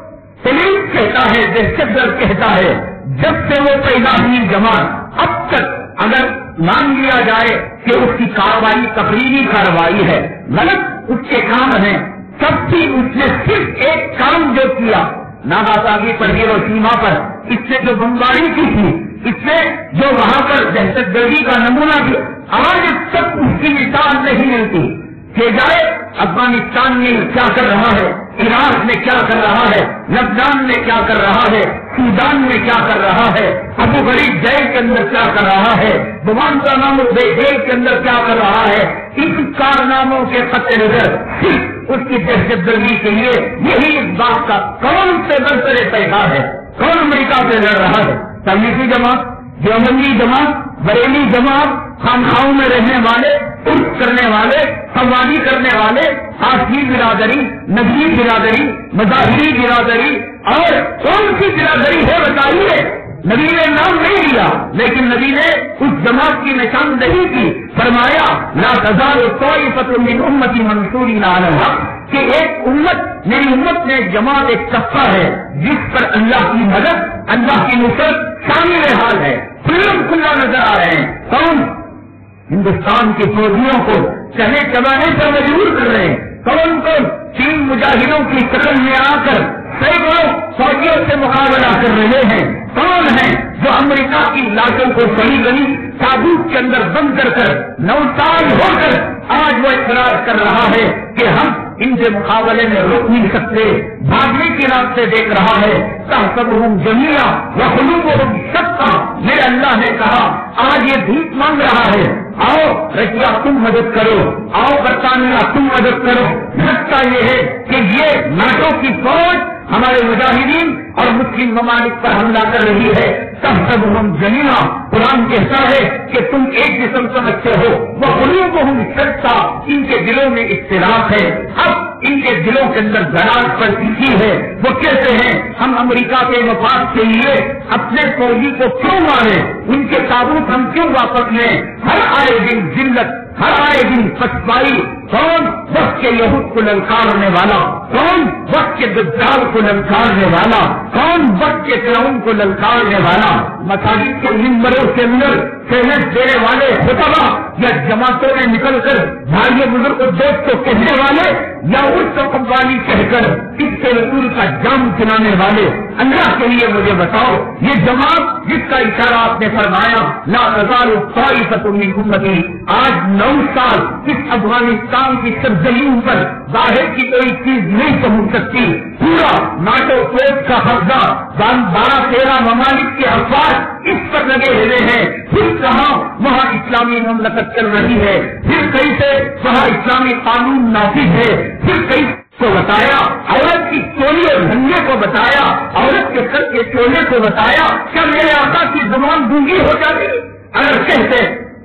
Speaker 1: ٹیررسٹ کہتا ہے، دہشت گرد کہتا ہے، جب سے وہ پیدا ہوئی جماعت اب تک اگر مان لیا جائے کہ اس کی کارروائی تقریری کارروائی ہے، غلط اس کے کام ہیں، سب کی اس نے صرف ایک کام جو کیا، ناگاساکی پر، ہیروشیما پر اس نے جو بمباری کی تھی، اس نے جو وہاں پر دہشت گردی کا نمونہ کیا، آج تک اس کی مثال نہیں ملتی کہ جائے افغانستان میں کیا کر رہا ہے، عراق میں کیا کر رہا ہے، لبنان میں کیا کر رہا ہے، سودان میں کیا کر رہا ہے، ابو غریب جیل کے اندر کیا کر رہا ہے، گوانتانامو بے جیل کے اندر کیا کر رہا ہے۔ ان کارناموں کے خط نظر صرف اس کی دہشت گردی کے لیے یہی اس بات کا کون سے برسرے پیدا ہے، کون امریکہ سے لڑ رہا ہے؟ تبلیغی جماعت، دیوبندی جماعت، بریلی جماعت، خانقاہوں میں رہنے والے، عرف کرنے والے، قوالی کرنے والے، آسمی برادری، نجی برادری، مظاہری برادری، اور کون سی برادری ہے بتائیے؟ نبی نے نام نہیں لیا، لیکن نبی نے اس جماعت کی نشاندہی کی، فرمایا لا تزال طائفۃ من امتی منصورین علی الحق، کہ ایک امت، میری امت میں جماعت ایک طبقہ ہے جس پر اللہ کی مدد، اللہ کی نصرت شامل حال ہے، کھلم کھلا نظر آ رہے ہیں۔ کون؟ ہندوستان کے فوجیوں کو چنے چبانے پر مجبور کر رہے ہیں۔ کون کون؟ تین مجاہدوں کی شکل میں آ کر سینکڑوں فوجیوں سے مقابلہ کر رہے ہیں۔ کون ہے جو امریکہ کی لاشوں کو سڑی گلی تابوت کے اندر بند کر کر نو سال ہو کر آج وہ اقرار کر رہا ہے کہ ہم ان کے مقابلے میں روک نہیں سکتے، بھاگنے کے راستے دیکھ رہا ہے۔ تحسبهم جميعا وقلوبهم شتى، میرے اللہ نے کہا آج یہ بھیک مانگ رہا ہے، آؤ رشیا تم مدد کرو، آؤ برطانیہ تم مدد کرو۔ سچتا یہ ہے کہ یہ ناٹو کی فوج ہمارے مجاہدین اور مسلم ممالک پر حملہ کر رہی ہے۔ تحسبهم جميعا، قرآن کہتا ہے کہ تم ایک جسم سمجھتے ہو، وہ قلوبهم شتى، ان کے دلوں میں اختلاف ہے۔ اب ان کے دلوں کے اندر زراعت پر سیکھی ہے، وہ کہتے ہیں ہم امریکہ کے مفاد کے لیے اپنے فوجی کو کیوں مارے، ان کے تابوت ہم کیوں واپس لیں؟ ہر آئے دن ذلت، ہر آئے دن پسپائی۔ کون؟ وقت کے یہود کو للکارنے والا، کون؟ وقت کے دجال کو للکارنے والا، کون؟ وقت کے فرعون کو للکارنے والا۔ مساجد کے منبروں کے اندر سینٹ دینے والے خطبہ، یا جماعتوں میں نکل کر بھائی بزرگ دوست کو کہنے والے، یا اس کو قوالی کہہ کر اس کے رسول کا جام چلانے والے، اللہ کے لیے مجھے بتاؤ، یہ جماعت جس کا اشارہ آپ نے فرمایا لا تزال طائفۃ من امتی، آج نو سال اس افغانستان کی سرزمین پر باہر کی کوئی چیز نہیں پہنچ سکتی، پورا ناٹو فوج کا قبضہ، بارہ تیرہ ممالک کے افواج اس پر لگے ہوئے ہیں۔ پھر کہاں وہاں اسلامی مملکت چل رہی ہے، پھر کہیں سے وہاں اسلامی قانون نافذ ہے، پھر کہیں کو بتایا عورت کی چولی اور دھنگے کو بتایا، عورت کے سر کے چولے کو بتایا، کیا میرے آقا کی زبان گونگی ہو جاتی؟ اگر کہتے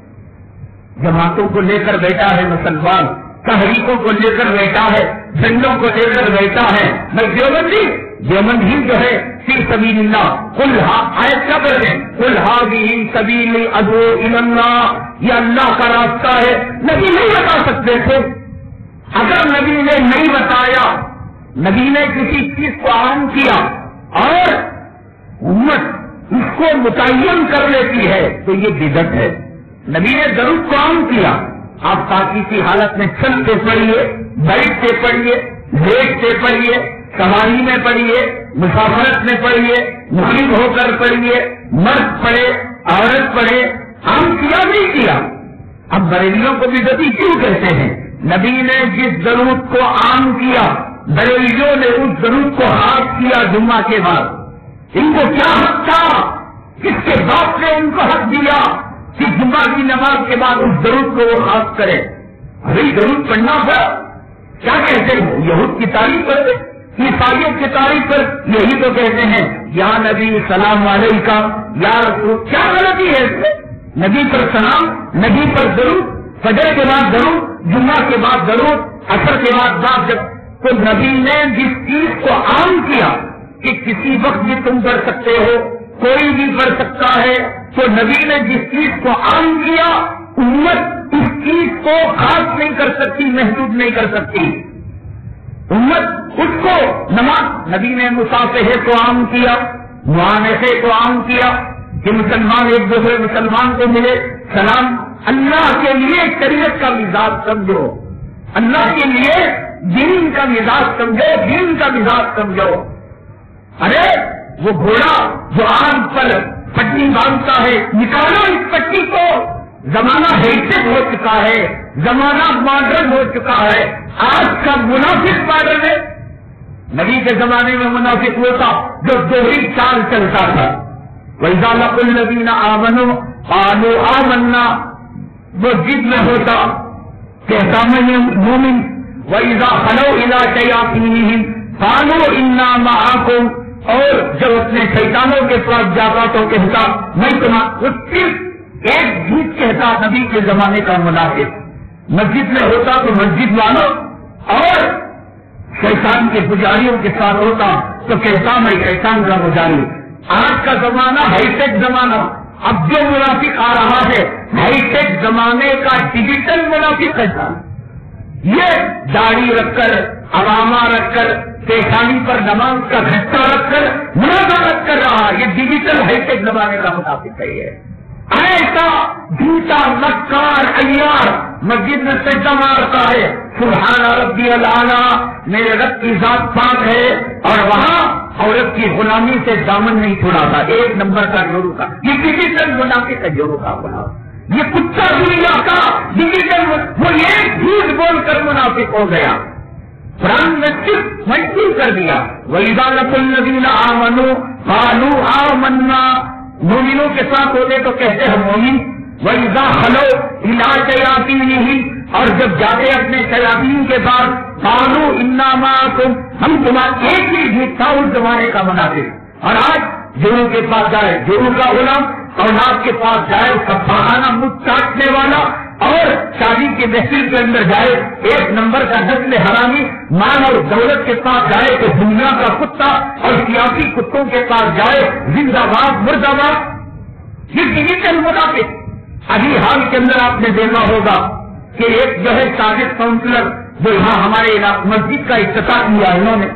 Speaker 1: جماعتوں کو لے کر بیٹھا ہے مسلمان، تحریکوں کو لے کر بیٹھا ہے، جھنڈوں کو لے کر بیٹھا ہے، میں دیوبندی دیوبند ہی جو ہے فی سبیل اللہ، قل ہا آیت کیا کر دیں، قل ہذہ سبیلی ادعو الی اللہ، یہ اللہ کا راستہ ہے۔ نبی نہیں بتا سکتے تھے؟ اگر نبی نے نہیں بتایا، نبی نے کسی چیز کو عام کیا اور امت اس کو متعین کر لیتی ہے تو یہ بدعت ہے۔ نبی نے درود کو عام کیا، آپ پاکی کی حالت میں چلتے پڑھیے، بیٹھتے پڑھیے، لیٹتے پڑھیے، سواری میں پڑھیے، مسافرت میں پڑھیے، محرم ہو کر پڑھیے، مرد پڑھے، عورت پڑھے، عام کیا نہیں کیا؟ اب بریلیوں کو بدعتی کیوں کہتے ہیں؟ نبی نے جس درود کو عام کیا، بریلیوں نے اس درود کو خاص کیا جمعہ کے بعد۔ ان کو کیا حق تھا؟ کس کے باپ نے ان کو حق دیا کہ جمعہ کی نماز کے بعد اس درود کو وہ خاص کرے؟ ابھی درود پڑھنا تھا، کیا کہتے ہیں؟ یہود کی تعریف کرتے، عیسائیوں کی تعریف پر یہی تو کہتے ہیں یا نبی سلام علیکہ یا رسول۔ کیا غلطی ہے اس میں؟ نبی پر سلام، نبی پر درود، فجر کے بعد درود، جمعہ کے بعد درود، عصر کے بعد بات۔ جب تو نبی نے جس چیز کو عام کیا کہ کسی وقت بھی تم پڑھ سکتے ہو، کوئی بھی پڑھ سکتا ہے، تو نبی نے جس چیز کو عام کیا امت اس چیز کو خاص نہیں کر سکتی، محدود نہیں کر سکتی۔ امت اس کو نماز، نبی نے مصافحے کو عام کیا، معانقے کو عام کیا کہ مسلمان ایک دوسرے مسلمان کو ملے، سلام۔ اللہ کے لیے شریعت کا مزاج سمجھو، اللہ کے لیے دین کا مزاج سمجھو، دین کا مزاج سمجھو۔ ارے وہ گھوڑا جو آگ پر پٹی باندھتا ہے، نکالو اس پٹی کو۔ زمانہ ہیٹیک ہو چکا ہے، زمانہ ماڈرن ہو چکا ہے، آج کا منافق ماڈرن ہے۔ نبی کے زمانے میں منافق ہوتا جو دوہری چال چلتا تھا، وَإِذَا لَقُوا الَّذِينَ آمَنُوا قَالُوا آمَنَّا، وہ ضد میں ہوتا کہتا میں مومن، وَإِذَا خَلَوْا إِلَىٰ شَيَاطِينِهِمْ قَالُوا إِنَّا مَعَكُمْ، اور جب اپنے شیطانوں کے پاس جاتا تو کہتا میں تمہارا۔ وہ صرف ایک جھوٹ کہتا نبی کے زمانے کا منافق۔ مسجد میں ہوتا تو مسجد والوں اور شیطان کے پجاریوں کے ساتھ ہوتا تو کہتا میں شیطان کا پجاری۔ آج کا زمانہ ہائی ٹیک زمانہ، اب جو منافق آ رہا ہے ہائی ٹیک زمانے کا ڈیجیٹل منافق ہے۔ یہ داڑھی رکھ کر، علامہ رکھ کر، پیشانی پر نماز کا گھٹا رکھ کر مناظرت کر رہا، یہ ڈیجیٹل ہائی ٹیک زمانے کا منافق ہے۔ یہ ایسا جھوٹا مکار عیار مسجد میں سجدہ مارتا ہے، سبحان ربی الاعلیٰ، میرے رب کی ذات پاک ہے، اور وہاں عورت کی غلامی سے دامن نہیں چھڑاتا، ایک نمبر کا جورو کا۔ یہ ڈیجیٹل منافق ہے، جورو کا بنا، یہ کتا دنیا کا ڈیجیٹل، وہ ایک جھوٹ بول کر منافق ہو گیا۔ قرآن نے صرف منسوخ کر دیا، وَإِذَا لَقُوا الَّذِينَ آمَنُوا قَالُوا آمَنَّا، مومنوں کے ساتھ ہوتے تو کہتے ہیں مومن۔ وَإِذَا خَلَوْا إِلَىٰ شَيَاطِينِهِمْ، اور جب جاتے اپنے شیاطین کے پاس، قَالُوا إِنَّا مَعَكُمْ، ہم تمہارا ایک ہی جھوٹ تھا اس زمانے کا منافق۔ اور آج جورو کے پاس جائے جورو کا غلام، اولاد کے پاس جائے اس کا بہانہ مجھ کاٹنے والا، اور شادی کے محفل کے اندر جائے ایک نمبر کا نسل حرامی، مال اور دولت کے پاس جائے تو دنیا کا کتا، اور سیاسی کتوں کے پاس جائے زندہ باد مردہ باد۔ یہ ڈیجیٹل منافق۔ ابھی حال کے اندر آپ نے دیکھا ہوگا کہ ایک جو ہے سابق کاؤنسلر جو یہاں ہمارے مسجد کا افتتاح کیا انہوں نے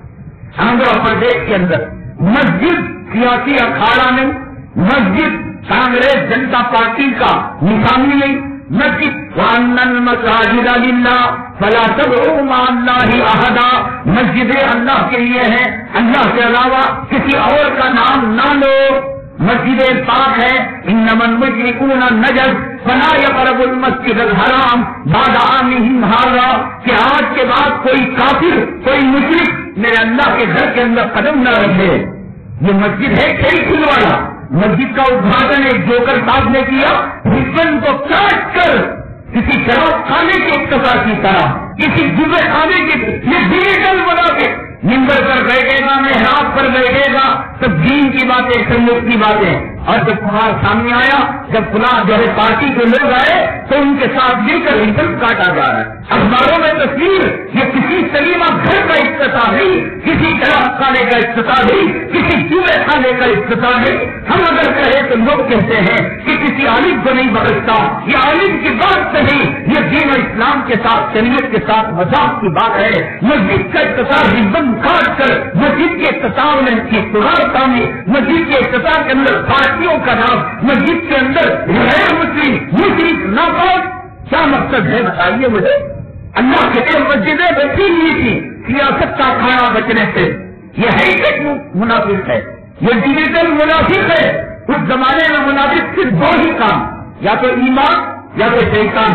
Speaker 1: آندھرا پردیش کے اندر، مسجد سیاسی اکھاڑا نہیں، مسجد کانگریس جنتا پارٹی کا نشانی نہیں، مسجد وَأَنَّ الْمَسَاجِدَ لِلَّهِ فَلَا تَدْعُوا مَعَ اللَّهِ أَحَدًا، مسجدیں اللہ کے لیے ہیں، اللہ کے علاوہ کسی اور کا نام نہ لو، مسجدیں پاک ہے۔ إِنَّمَا الْمُشْرِكُونَ نَجَسٌ فَلَا يَقْرَبُوا الْمَسْجِدَ الْحَرَامَ بَعْدَ عَامِهِمْ هَٰذَا، کہ آج کے بعد کوئی کافر، کوئی مشرک میرے اللہ کے گھر کے اندر قدم نہ رکھے۔ یہ مسجد ہے کھیل کھل والا۔ مسجد کا ادھاٹن ایک جوکر صاحب نے کیا، ربن کو کاٹ کر کسی شراب خانے کے اقتدا کی طرح، کسی جبے خانے کی، یہ ڈیجیٹل منافق، منبر پر بیٹھے گا، محراب پر بیٹھے گا، تو دین کی باتیں، سنت کی باتیں. اور جب تمہارا سامنے آیا، جب فلاں جو ہے پارٹی کے لوگ آئے تو ان کے ساتھ مل کر ریبن کاٹا جا رہا ہے. اخباروں میں تصویر، یہ کسی سلیمہ گھر کا افتتاح نہیں، کسی گلاس خانے کا افتتاح نہیں، کسی جوئے خانے کا افتتاح نہیں. ہم اگر کہیں تو لوگ کہتے ہیں کہ کسی عالم کو نہیں بخشتا، یہ عالم کی بات نہیں، یہ دین و اسلام کے ساتھ، شریعت کے ساتھ مذاق کی بات ہے. مسجد کا افتتاح ریبن کاٹ کر مسجد کے افتتاح میں کی سہارتا میں، مسجد کے افتتاح کے اندر پارٹیوں کا نام، مسجد کے اندر غیر مسلم مسلم ناپاک، کیا مقصد ہے بتائیے مجھے. اللہ کے مسجدیں بچی ہوئی تھی سیاست کا کھانا بچنے سے. یہ ہیٹک منافق ہے، یہ ڈیجیٹل منافق ہے. اس زمانے میں منافق صرف دو ہی کام، یا تو ایمان یا تو شیطان.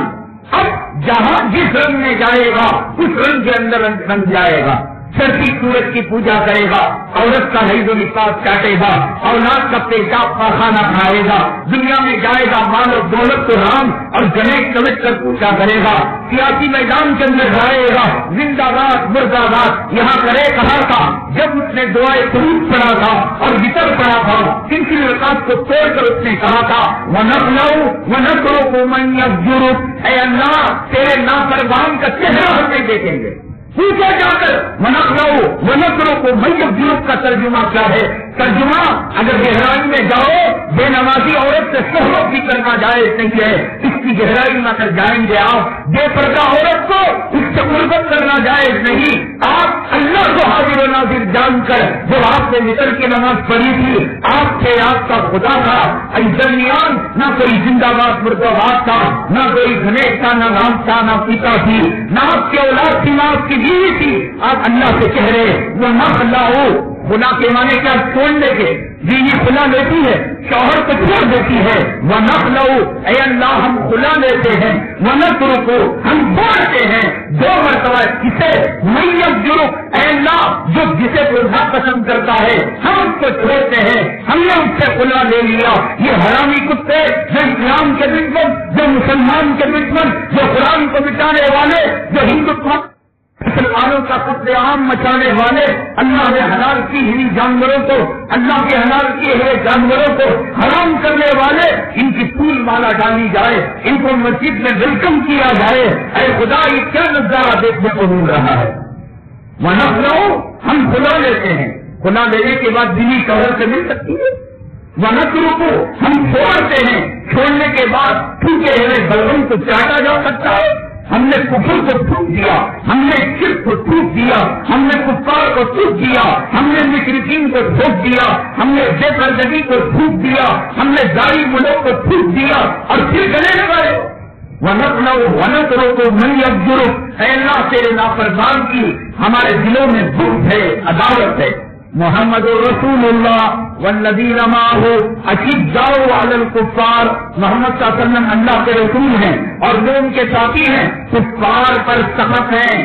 Speaker 1: اب جہاں جس رنگ میں جائے گا اس رنگ کے اندر رنگ جائے گا. سرتی سورج کی پوجا کرے گا، عورت کا حیض و نفاس کاٹے گا، اولاد کا پیشاب کا کھانا کھائے گا، دنیا میں جائے گا مال و دولت کو رام اور گنیش سمجھ کر پوجا کرے گا، سیاسی میدان کے اندر جائے گا زندہ باد مردہ باد. یہاں کرے کہا تھا جب اس نے دعائے قنوت پڑھا تھا اور وطر پڑھا تھا، سلسلے رکعت کو توڑ کر اس نے کہا تھا وَنَقْلَوْ وَنَقْلُقُ مَنْ يَفْجُرُ، اے اللہ تیرے نافرمان کا چہرہ ہم نہیں دیکھیں گے. پوچھا جا کر منقلو منقلوں کو میت جنوب کا ترجمہ کیا ہے؟ ترجمہ اگر گہرائی میں جاؤ بے نمازی عورت سے صحبت بھی کرنا جائز نہیں ہے، اس کی گہرائی میں اگر جائیں گے آپ بے پردہ عورت کو اس سے قربت کرنا جائز نہیں. آپ اللہ کو حاضر و ناظر جان کر جب آپ نے وطر کی نماز پڑھی تھی آپ سے آپ کا خدا تھا، درمیان نہ کوئی زندہ باد مردہ باد تھا، نہ کوئی گنیش تھا، نہ رام تھا، نہ پیتا تھی، نہ آپ کی اولاد تھی، نہ آپ کی بیوی تھی. آپ اللہ سے کہہ رہے وہ نہ اللہ ہو. خلا کے معنی کیا؟ چھوڑنے کے. بیوی خلا لیتی ہے، شوہر کو چھوڑ دیتی ہے. وہ نہ لو اے اللہ ہم خلا لیتے ہیں، وہ نہ کو ہم بولتے ہیں. دو مرتبہ کسے میت جرم اے اللہ جو جسے خدا پسند کرتا ہے ہم اس کو چھوڑتے ہیں، ہم نے اس سے خلا لے لیا. یہ حرامی کتے جو اسلام کے دشمن، جو مسلمان کے دشمن، جو قرآن کو مٹانے والے، جو ہندوستان مسلمانوں کا قتل عام مچانے والے، اللہ نے حلال کی ہوئی جانوروں کو، اللہ کے حلال کیے ہوئے جانوروں کو حرام کرنے والے، ان کی پھول مالا ڈالی جائے، ان کو مسجد میں ویلکم کیا جائے. اے خدا یہ کیا نظارہ دیکھنے کو مل رہا ہے. وہاں لو ہم کھلا لیتے ہیں، کھلا لینے کے بعد بیوی شوہر سے مل سکتی ہے. وہاں کو ہم چھوڑتے ہیں، چھوڑنے کے بعد ٹھوکے ہوئے بلغم کو چاٹا جا سکتا ہے. ہم نے کفر کو ٹوٹ دیا، ہم نے شرک کو ٹوٹ دیا، ہم نے کفار کو ٹوٹ دیا، ہم نے مشرکین کو ٹوٹ دیا، ہم نے بے پردگی کو ٹوٹ دیا، ہم نے ظاہری ملک کو ٹوٹ دیا اور پھر گلے لگائے. ونقلو ونقلو کو من یفجرو، اے اللہ تیرے نافرمان کی ہمارے دلوں میں بغض ہے، عداوت ہے. محمد رسول اللہ والذین معہ اشداء علی الکفار، محمد صلی اللہ علیہ وسلم اللہ کے رسول ہیں اور جو ان کے ساتھی ہیں کفار پر سخت ہیں.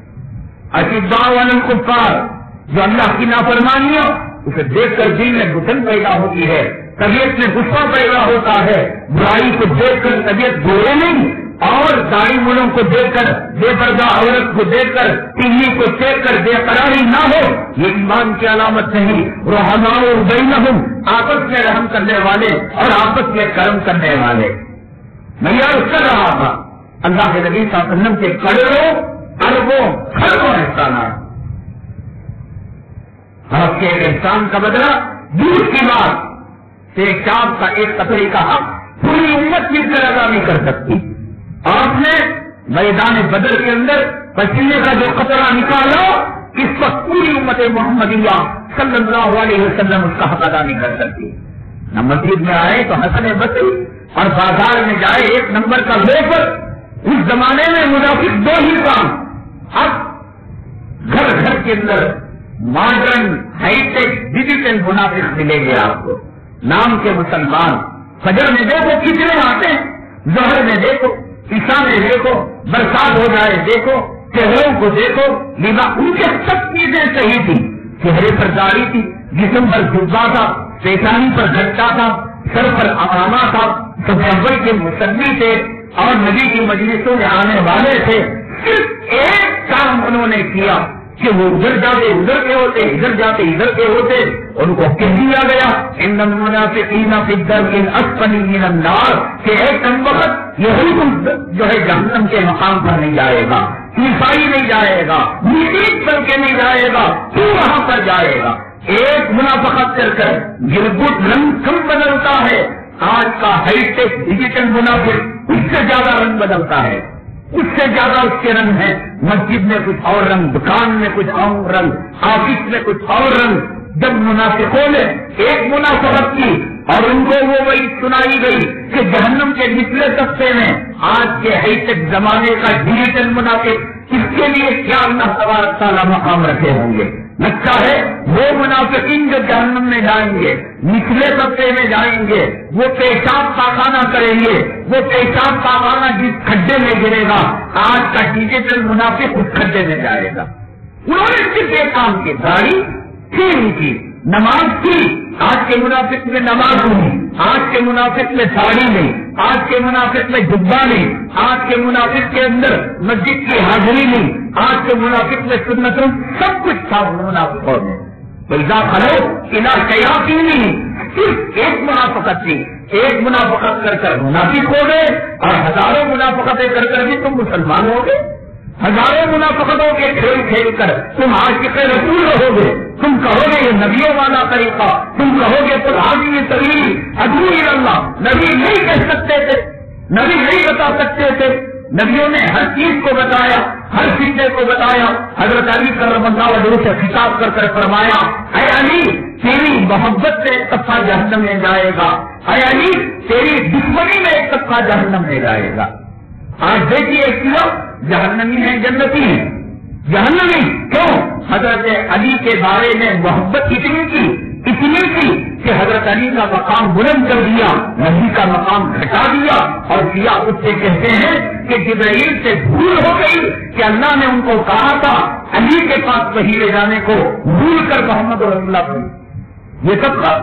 Speaker 1: اشداء علی الکفار، جو اللہ کی نافرمانیوں اسے دیکھ کر دل میں گھٹن پیدا ہوتی ہے، طبیعت میں غصہ پیدا ہوتا ہے. برائی کو دیکھ کر طبیعت گھوڑے نہیں، اور داڑھی مولوں کو دیکھ کر، بے پردہ عورت کو دیکھ کر، ٹی وی کو دیکھ کر بے قراری نہ ہو، یہ ایمان کی علامت نہیں. رحماء بینہم، آپس میں رحم کرنے والے اور آپس میں کرم کرنے والے. میں یاد کر رہا تھا اللہ کے نبی صلی اللہ علیہ وسلم کے کروڑوں اربوں خربوں احسانات، آپ کے ایک انسان کا بدلہ دودھ کی بات، پیشاب کا ایک قطرے کا حق پوری امت مل کر ادا نہیں کر سکتی. آپ نے میدان بدر کے اندر پسینے کا جو قطرہ نکالا، اس وقت پوری امت محمدیہ صلی اللہ علیہ وسلم اس کا حق ادا نہیں کر سکتی. نہ مسجد میں آئے تو حسن بصری اور بازار میں جائے ایک نمبر کا ویفر. اس زمانے میں منافق دو ہی کام. اب گھر گھر کے اندر ماڈرن ہائی ٹیک ڈیجیٹل منافق ملیں گے آپ کو. نام کے مسلمان فجر میں دیکھو کتنے آتے ہیں، ظہر میں دیکھو، عشاء میں دیکھو، برسات ہو جائے دیکھو، چہروں کو دیکھو، لباس ان کے سب چیزیں صحیح تھی. چہرے پر داڑھی تھی، جسم پر جبہ تھا، پیشانی پر گھٹا تھا، سر پر امامہ تھا، صحابہ کے مصلی تھے اور نبی کی مجلسوں میں آنے والے تھے. صرف ایک کام انہوں نے کیا، کہ وہ ادھر جاتے ادھر کے ہوتے, ادھر جاتے ادھر کے ہوتے. ان کو کہہ دیا گیا ان المنافقین فی الدرک الاسفل من النار, کہ ایک کم وقت یہی جو ہے جہنم کے مقام پر نہیں جائے گا, عیسائی نہیں جائے گا, میٹ بن کے نہیں جائے گا, تو وہاں پر جائے گا. ایک منافقت کر کر گربت رنگ کم بدلتا ہے. آج کا ہائی ٹیک ڈیجیٹل منافق اس سے زیادہ رنگ بدلتا ہے, اس سے زیادہ اس کے رنگ ہے. مسجد میں کچھ اور رنگ, دکان میں کچھ اور رنگ, آفس میں کچھ اور رنگ. جب منافقوں نے ایک منافقت کی اور ان کو وہ وہی سنائی گئی کہ جہنم کے نچلے طبقے میں آج کے ہائی ٹیک زمانے کا ڈیجیٹل منافق, اس کے لیے کیا اللہ تبارک تعالیٰ مقام رکھے ہوں گے. لگتا ہے وہ منافقین جو جہنم میں جائیں گے, نچلے طبقے میں جائیں گے, وہ پیشاب پاخانہ کریں گے, وہ پیشاب پاخانہ جس کھڈے میں گرے گا, آج کا ڈیجیٹل منافق اس کھڈے میں جائے گا. انہوں نے صرف ایک کام کی, داڑھی تھی ان کی, نماز کی. آج کے منافق میں نماز نہیں, آج کے منافق میں ساڑی نہیں, آج کے منافق میں جبہ نہیں, آج کے منافق کے اندر مسجد کی حاضری نہیں, آج کے منافق میں سنتوں سب کچھ تھا منافقوں میں. بلدا کھڑو الا شیاطین نہیں, صرف ایک منافقت تھی. ایک منافقت کر کر منافق ہو گئے اور ہزاروں منافقتیں کر کر بھی تم مسلمان ہو گئے. ہزاروں منافقتوں کے کھیل کھیل کر تم عاشق رسول رہو گے. تم کہو گے یہ نبیوں والا طریقہ, تم کہو گے تو آدمی طریق ادعو الی اللہ. نبی نہیں کہہ سکتے تھے, نبی نہیں بتا سکتے تھے. نبیوں نے ہر چیز کو بتایا, ہر فتنے کو بتایا. حضرت علی کرم اللہ وجہہ سے خطاب کر کر فرمایا, اے علی تیری محبت سے ایک طبقہ جہنم میں جائے گا, اے علی تیری دشمنی میں ایک طبقہ جہنم میں جائے گا. آج دیکھیے کیوں جہنمی ہے جنتی ہے. جہنمی کیوں؟ حضرت علی کے بارے میں محبت اتنی کی اتنی کی کہ حضرت علی کا مقام بلند کر دیا, نبی کا مقام گھٹا دیا. اور کیا اس سے کہتے ہیں کہ جبرائیل سے بھول ہو گئی کہ اللہ نے ان کو کہا تھا علی کے پاس وحی لے جانے کو, بھول کر محمد رسول اللہ کو. یہ سب کا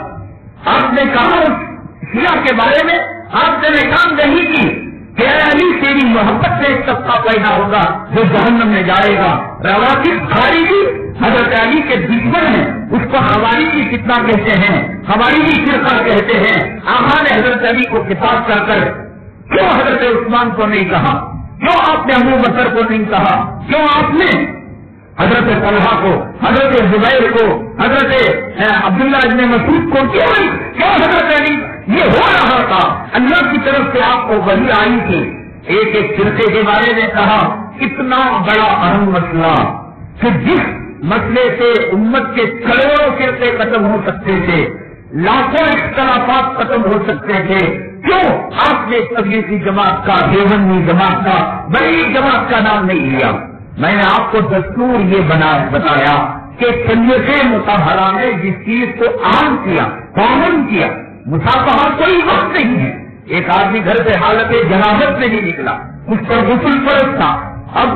Speaker 1: آپ نے کہا اس شیعہ کے بارے میں, آپ نے کام نہیں کی کہ علی تیری محبت سے ایک طبقہ پیدا ہوگا جو جہنم میں جائے گا. روافض خارجی حضرت علی کے دشمن ہیں, اس کو خوارجی کتنا کہتے ہیں, خوارجی فرقہ کہتے ہیں. آقا نے حضرت علی کو خطاب کر کر کیوں حضرت عثمان کو نہیں کہا, کیوں آپ نے ابو بکر کو نہیں کہا, کیوں آپ نے حضرت طلحہ کو, حضرت زبیر کو, حضرت عبداللہ ابن مسعود کو کیوں نہیں, کیوں حضرت علی؟ یہ ہو رہا تھا, اللہ کی طرف سے آپ کو وحی آئی تھی. ایک ایک فرقے کے بارے میں کہا اتنا بڑا اہم مسئلہ کہ جس مسئلے سے امت کے کروڑوں فرقے ختم ہو سکتے تھے, لاکھوں اختلافات ختم ہو سکتے تھے, کیوں آپ نے تبلیغی جماعت کا, دیوبندی جماعت کا, بڑی جماعت کا نام نہیں لیا؟ میں نے آپ کو دستور یہ بنا بتایا کہ سنت مطہرہ نے جس چیز کو عام کیا, کامن کیا, مسافہ کوئی وقت نہیں ہے. ایک آدمی گھر سے حالت جنابت سے نہیں نکلا, اس پر غسل فرض تھا. اب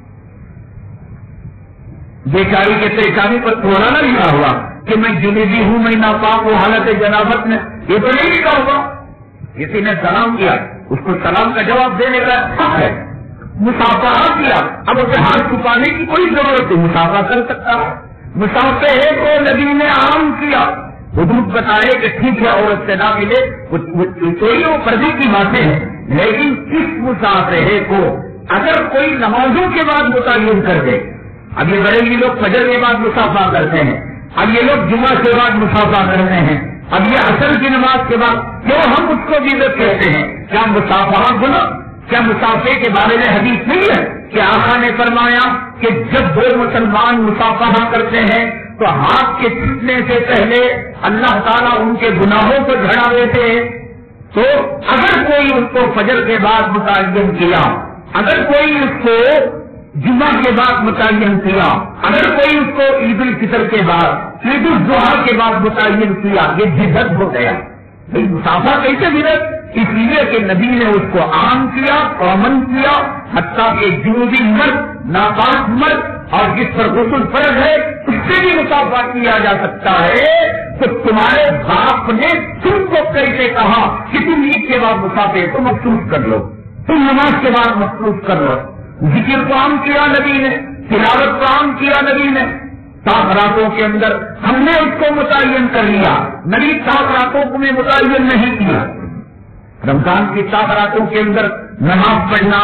Speaker 1: بیچاری کے پریشانی پر تھوڑا نہ لکھا ہوا کہ میں جنوبی ہوں, میں ناپاک ہوں حالت جنابت میں, یہ تو نہیں لکھا ہوا. کسی نے سلام کیا, اس کو سلام کا جواب دینے کا حق ہے. مسافہ کیا, اب اسے ہاتھ چھپانے کی کوئی ضرورت نہیں, مسافہ کر سکتا ہے. مسافہ کو نبی نے عام کیا. حدود بتائے کہ ٹھیک ہے عورت سے نہ ملے, کوئی وہ پردے کی باتیں ہیں, لیکن اس مسافرے کو اگر کوئی نمازوں کے بعد متعین کر دے, اب یہ بڑے لوگ فجر کے بعد مسافہ کرتے ہیں, اب یہ لوگ جمعہ کے بعد مسافہ کرتے ہیں, اب یہ عصر کی نماز کے بعد, کیوں ہم اس کو بدعت کہتے ہیں؟ کیا مسافہ گناہ؟ کیا مسافے کے بارے میں حدیث نہیں ہے کہ آقا نے فرمایا کہ جب دو مسلمان مسافہ کرتے ہیں تو ہاتھ کے چھوٹنے سے پہلے اللہ تعالیٰ ان کے گناہوں کو جھڑا دیتے ہیں. تو اگر کوئی اس کو فجر کے بعد متعین کیا, اگر کوئی اس کو جمعہ کے بعد متعین کیا, اگر کوئی اس کو عید الفطر کے بعد, عید الاضحیٰ کے بعد متعین کیا, یہ بدعت ہو گیا. مسافہ کیسے بدعت؟ اس لیے کہ نبی نے اس کو عام کیا, کامن کیا, حتیٰ کہ جنوبی مرد, ناپاک مرد اور جس پر غسل فرض ہے اس سے بھی مسافہ کیا جا سکتا ہے. تو تمہارے باپ نے تم کو کیسے کہا کہ تم عید کے بعد مسافر تو مخصوص کر لو, تم نماز کے بعد مخصوص کر لو؟ ذکر کو عام کیا نبی نے, تلاوت کو عام کیا نبی نے سات راتوں کے اندر، ہم نے اس کو متعین کر لیا، نبی سات راتوں کو میں متعین نہیں کیا۔ رمضان کی سات راتوں کے اندر نماز پڑھنا،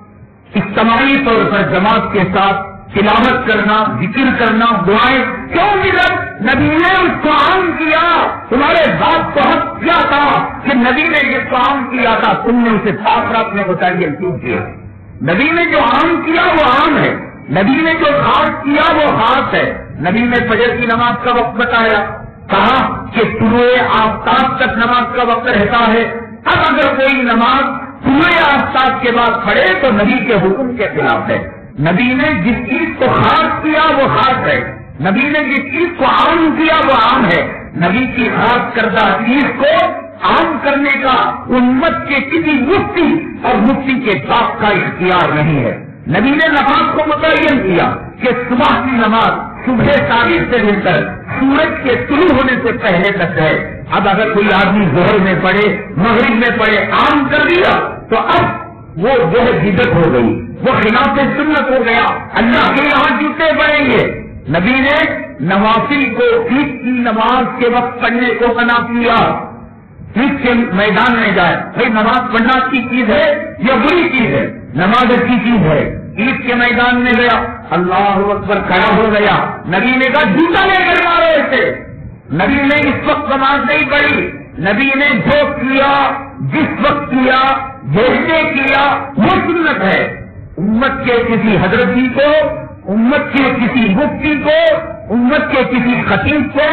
Speaker 1: اجتماعی طور پر جماعت کے ساتھ تلاوت کرنا، ذکر کرنا، دعائیں، کیوں ملت نبی نے اس کو عام کیا؟ تمہارے باپ کو حق کیا تھا کہ نبی نے جس کو عام کیا تھا تم نے اسے سات رات میں متعین کیوں کیا؟ نبی نے جو عام کیا وہ عام ہے، نبی نے جو خاص کیا وہ خاص ہے۔ نبی نے فجر کی نماز کا وقت بتایا، کہا کہ طلوع آفتاب تک نماز کا وقت رہتا ہے، اب اگر کوئی نماز طلوع آفتاب کے بعد پڑھے تو نبی کے حکم کے خلاف ہے۔ نبی نے جس چیز کو خاص کیا وہ خاص ہے، نبی نے جس چیز کو عام کیا وہ عام ہے۔ نبی کی خاص کردہ چیز کو عام کرنے کا امت کے کسی مفتی اور مفتی کے باپ کا اختیار نہیں ہے۔ نبی نے نماز کو متعین کیا کہ صبح کی نماز صبح صادق سے لے کر سورج کے طلوع ہونے سے پہلے تک ہے۔ اب اگر کوئی آدمی ظہر میں پڑھے، مغرب میں پڑھے، عام کر دیا تو اب وہ جو ہے بدعت ہو گئی، وہ خلاف سنت ہو گیا، اللہ کے یہاں جوتے پڑیں گے۔ نبی نے نوافل کو عید کی نماز کے وقت پڑھنے کو منع کیا۔ عید کے میدان میں جائے، بھائی نماز پڑھنا اچھی چیز ہے یا بری چیز ہے؟ نماز اچھی چیز ہے۔ عید کے میدان میں گیا، اللہ اکبر کھڑا ہو گیا، نبی نے کہا جوتا لے کر مارو اسے۔ نبی نے اس وقت نماز نہیں پڑھی، نبی نے جو کیا جس وقت کیا جیسے کیا وہ سنت ہے۔ امت کے کسی حضرتی کو، امت کے کسی مفتی کو، امت کے کسی خطیب کو،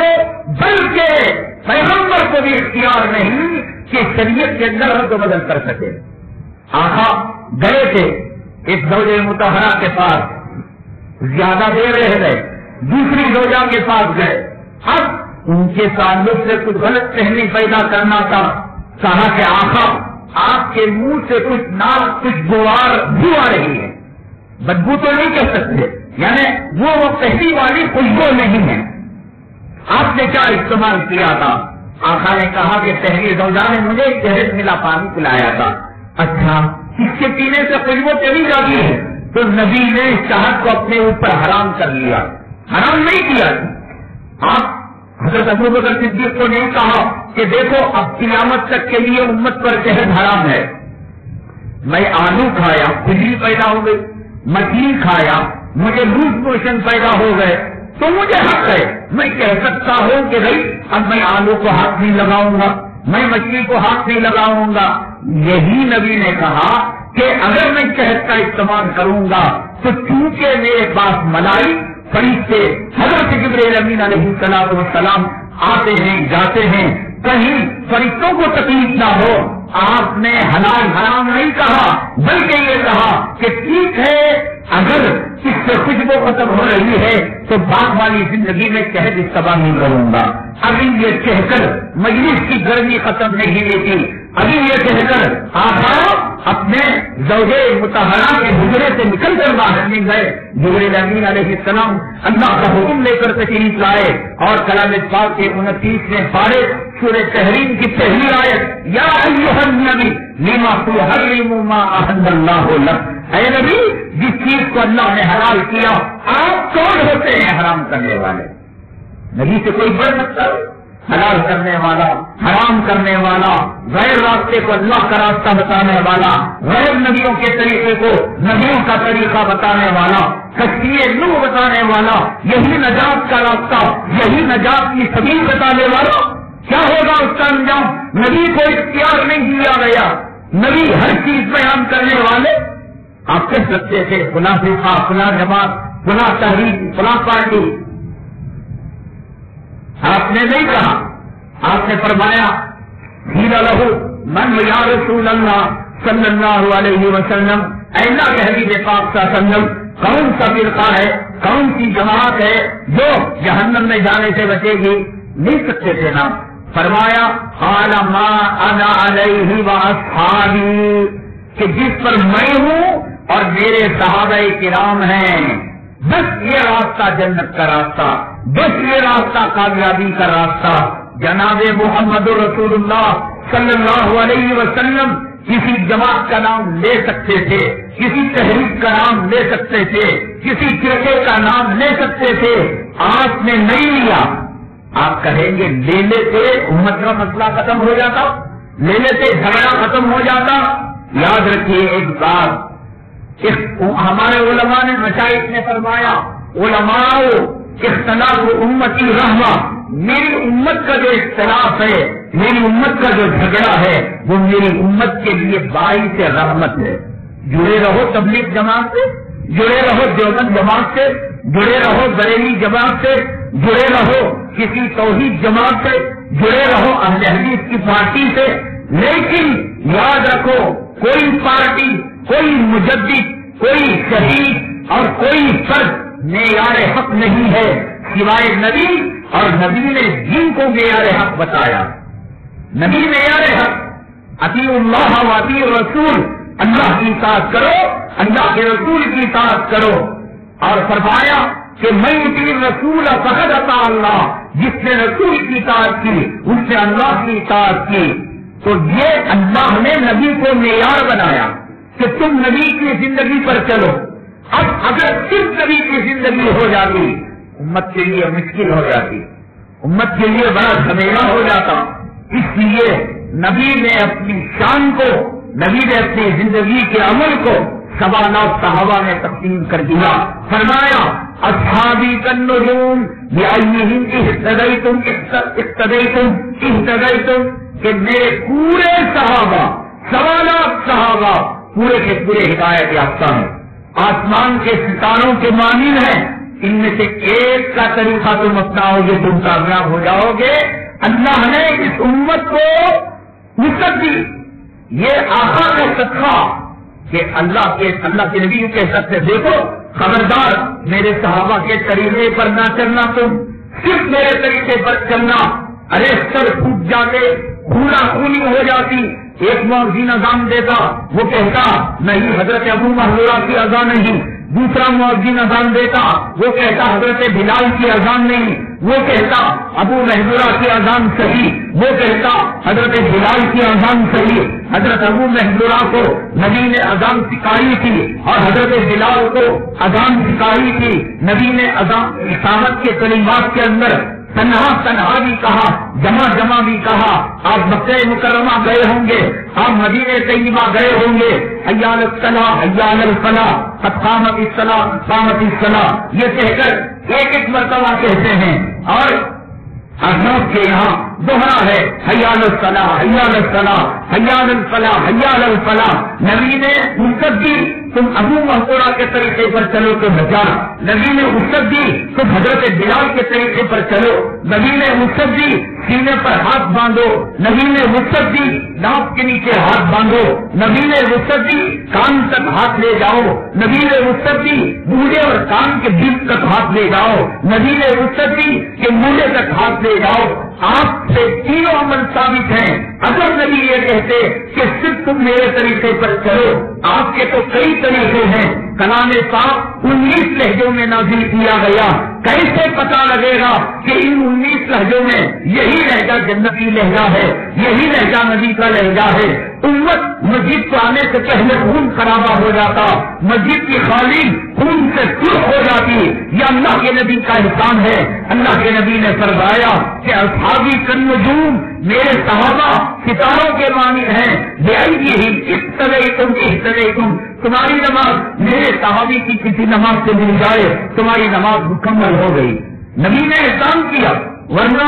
Speaker 1: بلکہ پیغمبر کو بھی اختیار نہیں کہ شریعت کے اندر ہر کو بدل کر سکے۔ آقا گئے تھے ایک زوجہ مطہرہ کے پاس، زیادہ دیر رہ گئے، دوسری زوجہ کے پاس گئے، اب ان کے تعلق سے کچھ غلط فہمی پیدا کرنا تھا، کہا کہ آقا آپ کے منہ سے کچھ نال کچھ گوار بو آ رہی ہے، بدبو تو نہیں کہہ سکتے، یعنی وہ وہ پہلی والی خوشبو نہیں ہے، آپ نے کیا استعمال کیا تھا؟ آقا نے کہا کہ پہلی زوجہ نے مجھے ایک جہیز ملا پانی پلایا تھا۔ اچھا، اس کے پینے سے خوشبو چلی جاتی ہے، تو نبی نے اس شہد کو اپنے اوپر حرام کر لیا، حرام نہیں کیا۔ آپ حضرت ابوبکر صدیق کو نہیں کہا کہ دیکھو اب قیامت تک کے لیے امت پر شہد حرام ہے۔ میں آلو کھایا کھجلی پیدا ہو گئی، مچھلی کھایا مجھے لوز موشن پیدا ہو گئے، تو مجھے حق ہے میں کہہ سکتا ہوں کہ بھائی اب میں آلو کو ہاتھ نہیں لگاؤں گا، میں مچھلی کو ہاتھ نہیں لگاؤں گا۔ یہی نبی نے کہا کہ اگر میں شہد کا استعمال کروں گا تو چونکہ میرے پاس ملائی فرشتے حضرت جبرائیل امین علیہ السلام والسلام آتے ہیں جاتے ہیں، کہیں فرشتوں کو تکلیف نہ ہو، آپ نے حلال حرام نہیں کہا بلکہ یہ کہا کہ ٹھیک ہے اگر اس سے خوشبو ختم ہو رہی ہے تو باغ والی زندگی میں شہد استعمال نہیں کروں گا۔ ابھی یہ کہہ کر مجلس کی گرمی ختم نہیں ہوتی، ابھی یہ کہہ کر آپ اپنے زوجہ مطہرہ کے حجرے سے نکل کر باہر نہیں گئے، جبرائیل امین علیہ السلام اللہ کا حکم لے کر تشریف لائے اور کلام پاک کے انتیسویں پارے سورہ تحریم کی پہلی آیت، یا ایھا النبی لما تحرم ما احل اللہ لک، اے نبی جس چیز کو اللہ نے حلال کیا آپ کون ہوتے ہیں حرام کرنے والے؟ نبی سے کوئی بڑھ سکتا ہے؟ حلال کرنے والا، حرام کرنے والا، غیر راستے کو اللہ کا راستہ بتانے والا، غیر نبیوں کے طریقے کو نبیوں کا طریقہ بتانے والا، کشتی نوح بتانے والا، یہی نجات کا راستہ، یہی نجات کی سبیل بتانے والا، کیا ہوگا اس کا انجام؟ نبی کو اختیار نہیں دیا گیا، نبی ہر چیز بیان کرنے والے۔ آپ کہہ سکتے تھے فلاں فرقہ، فلاں جماعت، فلاں تحریک، فلاں پارٹی، آپ نے نہیں کہا، آپ نے فرمایا قیل لہ من یا رسول اللہ صلی اللہ علیہ وسلم، اے اللہ کے حبیب پاک صلی اللہ علیہ وسلم کون سا فرقہ ہے، کون سی جماعت ہے جو جہنم میں جانے سے بچے گی؟ نہیں سکتے تھے نا۔ فرمایا قال ما انا علیہ واصحابی، کہ جس پر میں ہوں اور میرے صحابہ کرام ہیں، بس یہ راستہ جنت کا راستہ، بس یہ راستہ کامیابی کا راستہ۔ جناب محمد رسول اللہ صلی اللہ علیہ وسلم کسی جماعت کا نام لے سکتے تھے، کسی تحریک کا نام لے سکتے تھے، کسی فرقے کا نام لے سکتے تھے، آپ نے نہیں لیا۔ آپ کہیں گے لے لیتے امت کا مسئلہ ختم ہو جاتا، لے لیتے جھگڑا ختم ہو جاتا۔ یاد رکھیے ایک بات، ہمارے علماء نے مشائخ نے فرمایا، علماء اختلاف امتی رحمہ، میری امت کا جو اختلاف ہے، میری امت کا جو جھگڑا ہے، وہ میری امت کے لیے باعث رحمت ہے۔ جڑے رہو تبلیغ جماعت سے، جڑے رہو دیوبند جماعت سے، جڑے رہو بریلی جماعت سے، جڑے رہو کسی توحید جماعت سے، جڑے رہو اہل حدیث کی پارٹی سے، لیکن یاد رکھو کوئی پارٹی، کوئی مجدد، کوئی شہید اور کوئی فرد معیار حق نہیں ہے سوائے نبی، اور نبی نے جن کو معیار حق بتایا۔ نبی معیار حق، اطیعوا اللہ و اطیعوا الرسول، اللہ کی اطاعت کرو، اللہ کے رسول کی اطاعت کرو، اور فرمایا کہ میں یطیع الرسول فقد اطاع اللہ، جس نے رسول کی اطاعت کی اس نے اللہ کی اطاعت کی۔ تو یہ اللہ نے نبی کو معیار بنایا کہ تم نبی کی زندگی پر چلو۔ اب اگر صرف نبی کی زندگی ہو جاتی امت کے لیے مشکل ہو جاتی، امت کے لیے بڑا جھمیلا ہو جاتا۔ اس لیے نبی نے اپنی شان کو، نبی نے اپنی زندگی کے عمل کو سوالات صحابہ نے تقسیم کر دیا۔ فرمایا اصحابی کالنجوم بأیہم اہتدیتم اہتدیتم اہتدیتم، کہ میرے پورے صحابہ، سوالات صحابہ پورے کے پورے ہدایت یافتہ ہیں، آسمان کے ستاروں کے مانند ہیں۔ ان میں سے ایک کا طریقہ تم اپناؤ گے تم کامیاب ہو جاؤ گے۔ اللہ نے اس امت کو وسعت دی، یہ آقا کا صدقہ کہ اللہ کے اللہ کے نبی کے سب سے دیکھو، خبردار میرے صحابہ کے طریقے پر نہ چلنا، تم صرف میرے طریقے پر چلنا۔ ارے سر پھوٹ جاتے، خونہ خونی ہو جاتی، ایک مؤذن اذان دیتا، وہ کہتا نہیں حضرت ابو محذورہ کی اذان نہیں، دوسرا مؤذن اذان دیتا، وہ کہتا حضرت بلال کی اذان نہیں، وہ کہتا ابو محذورہ کی اذان صحیح، وہ کہتا حضرت بلال کی اذان صحیح۔ حضرت ابو محذورہ کو نبی نے اذان سکھائی تھی اور حضرت بلال کو اذان سکھائی تھی۔ نبی نے اذان اقامت کے کلمات کے اندر تنہا تنہا بھی کہا، جمع جمع بھی کہا۔ آپ مکہ مکرمہ گئے ہوں گے، آپ مدینہ طیبہ گئے ہوں گے، حی علی الصلاۃ حی علی الفلاح قد قامت الصلاۃ قامت الصلاۃ، یہ کہہ کر ایک ایک مرتبہ کہتے ہیں۔ اور احناف کے یہاں دوہرا ہے حی علی الصلاۃ حی علی الصلاۃ حی علی الفلاح حی علی الفلاح۔ نبی نے وسعت دی، تم ابو محذورہ کے طریقے پر چلو تو بچا۔ نبی نے وسعت دی، تم حضرت بلال کے طریقے پر چلو۔ نبی نے وسعت دی، سینے پر ہاتھ باندھو۔ نبی نے وسعت دی، ناک کے نیچے ہاتھ باندھو۔ نبی نے وسعت دی، کان تک ہاتھ لے جاؤ۔ نبی نے وسعت دی، موڑے اور کان کے بیچ تک ہاتھ لے جاؤ۔ نبی نے وسعت دی کہ موڑے تک ہاتھ لے جاؤ۔ آپ سے تینوں عمل ثابت ہیں۔ اگر نبی یہ کہتے کہ صرف تم میرے طریقے پر چلو، آپ کے تو کئی طریقے ہیں۔ کلام پاک انیس لہجوں میں نازل کیا گیا، کیسے پتا لگے گا کہ ان انیس لہجوں میں یہی لہجہ جنتی لہجہ ہے، یہی لہجہ نبی کا لہجہ ہے؟ امت مسجد کو آنے سے پہلے خون خرابہ ہو جاتا، مسجد کی خالی خون سے سرخ ہو جاتی۔ یہ اللہ کے نبی کا احسان ہے۔ اللہ کے نبی نے فرمایا کہ اصحابی کالنجوم، میرے صحابہ ستاروں کے مانند ہیں، بأیہم اقتدیتم اہتدیتم، تمہاری نماز میرے صحابی کی کسی نماز سے مل جائے تمہاری نماز مکمل ہو گئی۔ نبی نے احسان کیا، ورنہ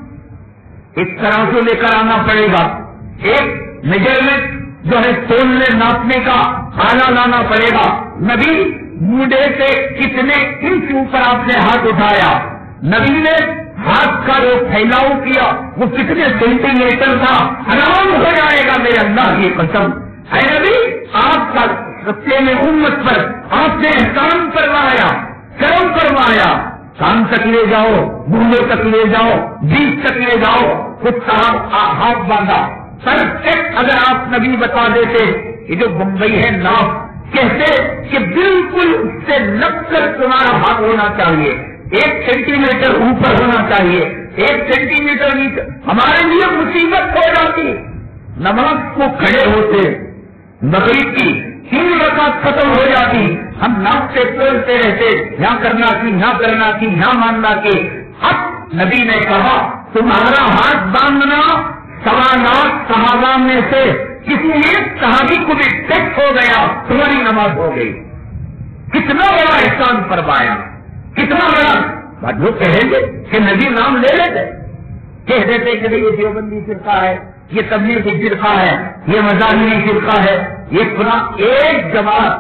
Speaker 1: اس طرح سے لے کر آنا پڑے گا، ایک میجرمنٹ جو ہے تولنے ناپنے کا آلہ لانا پڑے گا۔ نبی موڈے سے کتنے انچ اوپر آپ نے ہاتھ اٹھایا، نبی نے ہاتھ کا جو پھیلاؤ کیا وہ کتنے سینٹی میٹر تھا، حرام ہو جائے گا میرے اللہ کی قسم۔ اے نبی، آپ کا رستے میں امت پر آپ نے احسان فرمایا، کرم فرمایا، کان تک لے جاؤ، بولے تک لے جاؤ، بیچ تک لے جاؤ، کچھ صاحب ہاتھ باندھا پرفیکٹ۔ اگر آپ نبی بتا دیتے یہ جو بمبئی ہے ناف، کہتے کہ بالکل اس سے لگ کر تمہارا ہاتھ ہونا چاہیے، ایک سینٹی میٹر اوپر ہونا چاہیے، ایک سینٹی میٹر نیچے، ہمارے لیے مصیبت ہو جاتی۔ نماز کو کھڑے ہوتے، مغرب کی تین رکعت ختم ہو جاتی، ہم ناچتے بولتے رہتے، یہاں کرنا کی یہاں کرنا کی یہاں ماننا کی۔ اب نبی نے کہا تمہارا ہاتھ باندھنا سوا لاکھ صحابہ میں سے کسی ایک صحابی کو بھی ٹیکس ہو گیا، تمہاری نماز ہو گئی۔ کتنا بڑا احسان فرمایا، کتنا بڑا۔ جو کہیں گے کہ نبی نام لے لیتے، کہہ دیتے کہ یہ دیوبندی فرقہ ہے، یہ تبلیغی فرقہ ہے، یہ مذاہبی فرقہ ہے، یہ پورا ایک جماعت،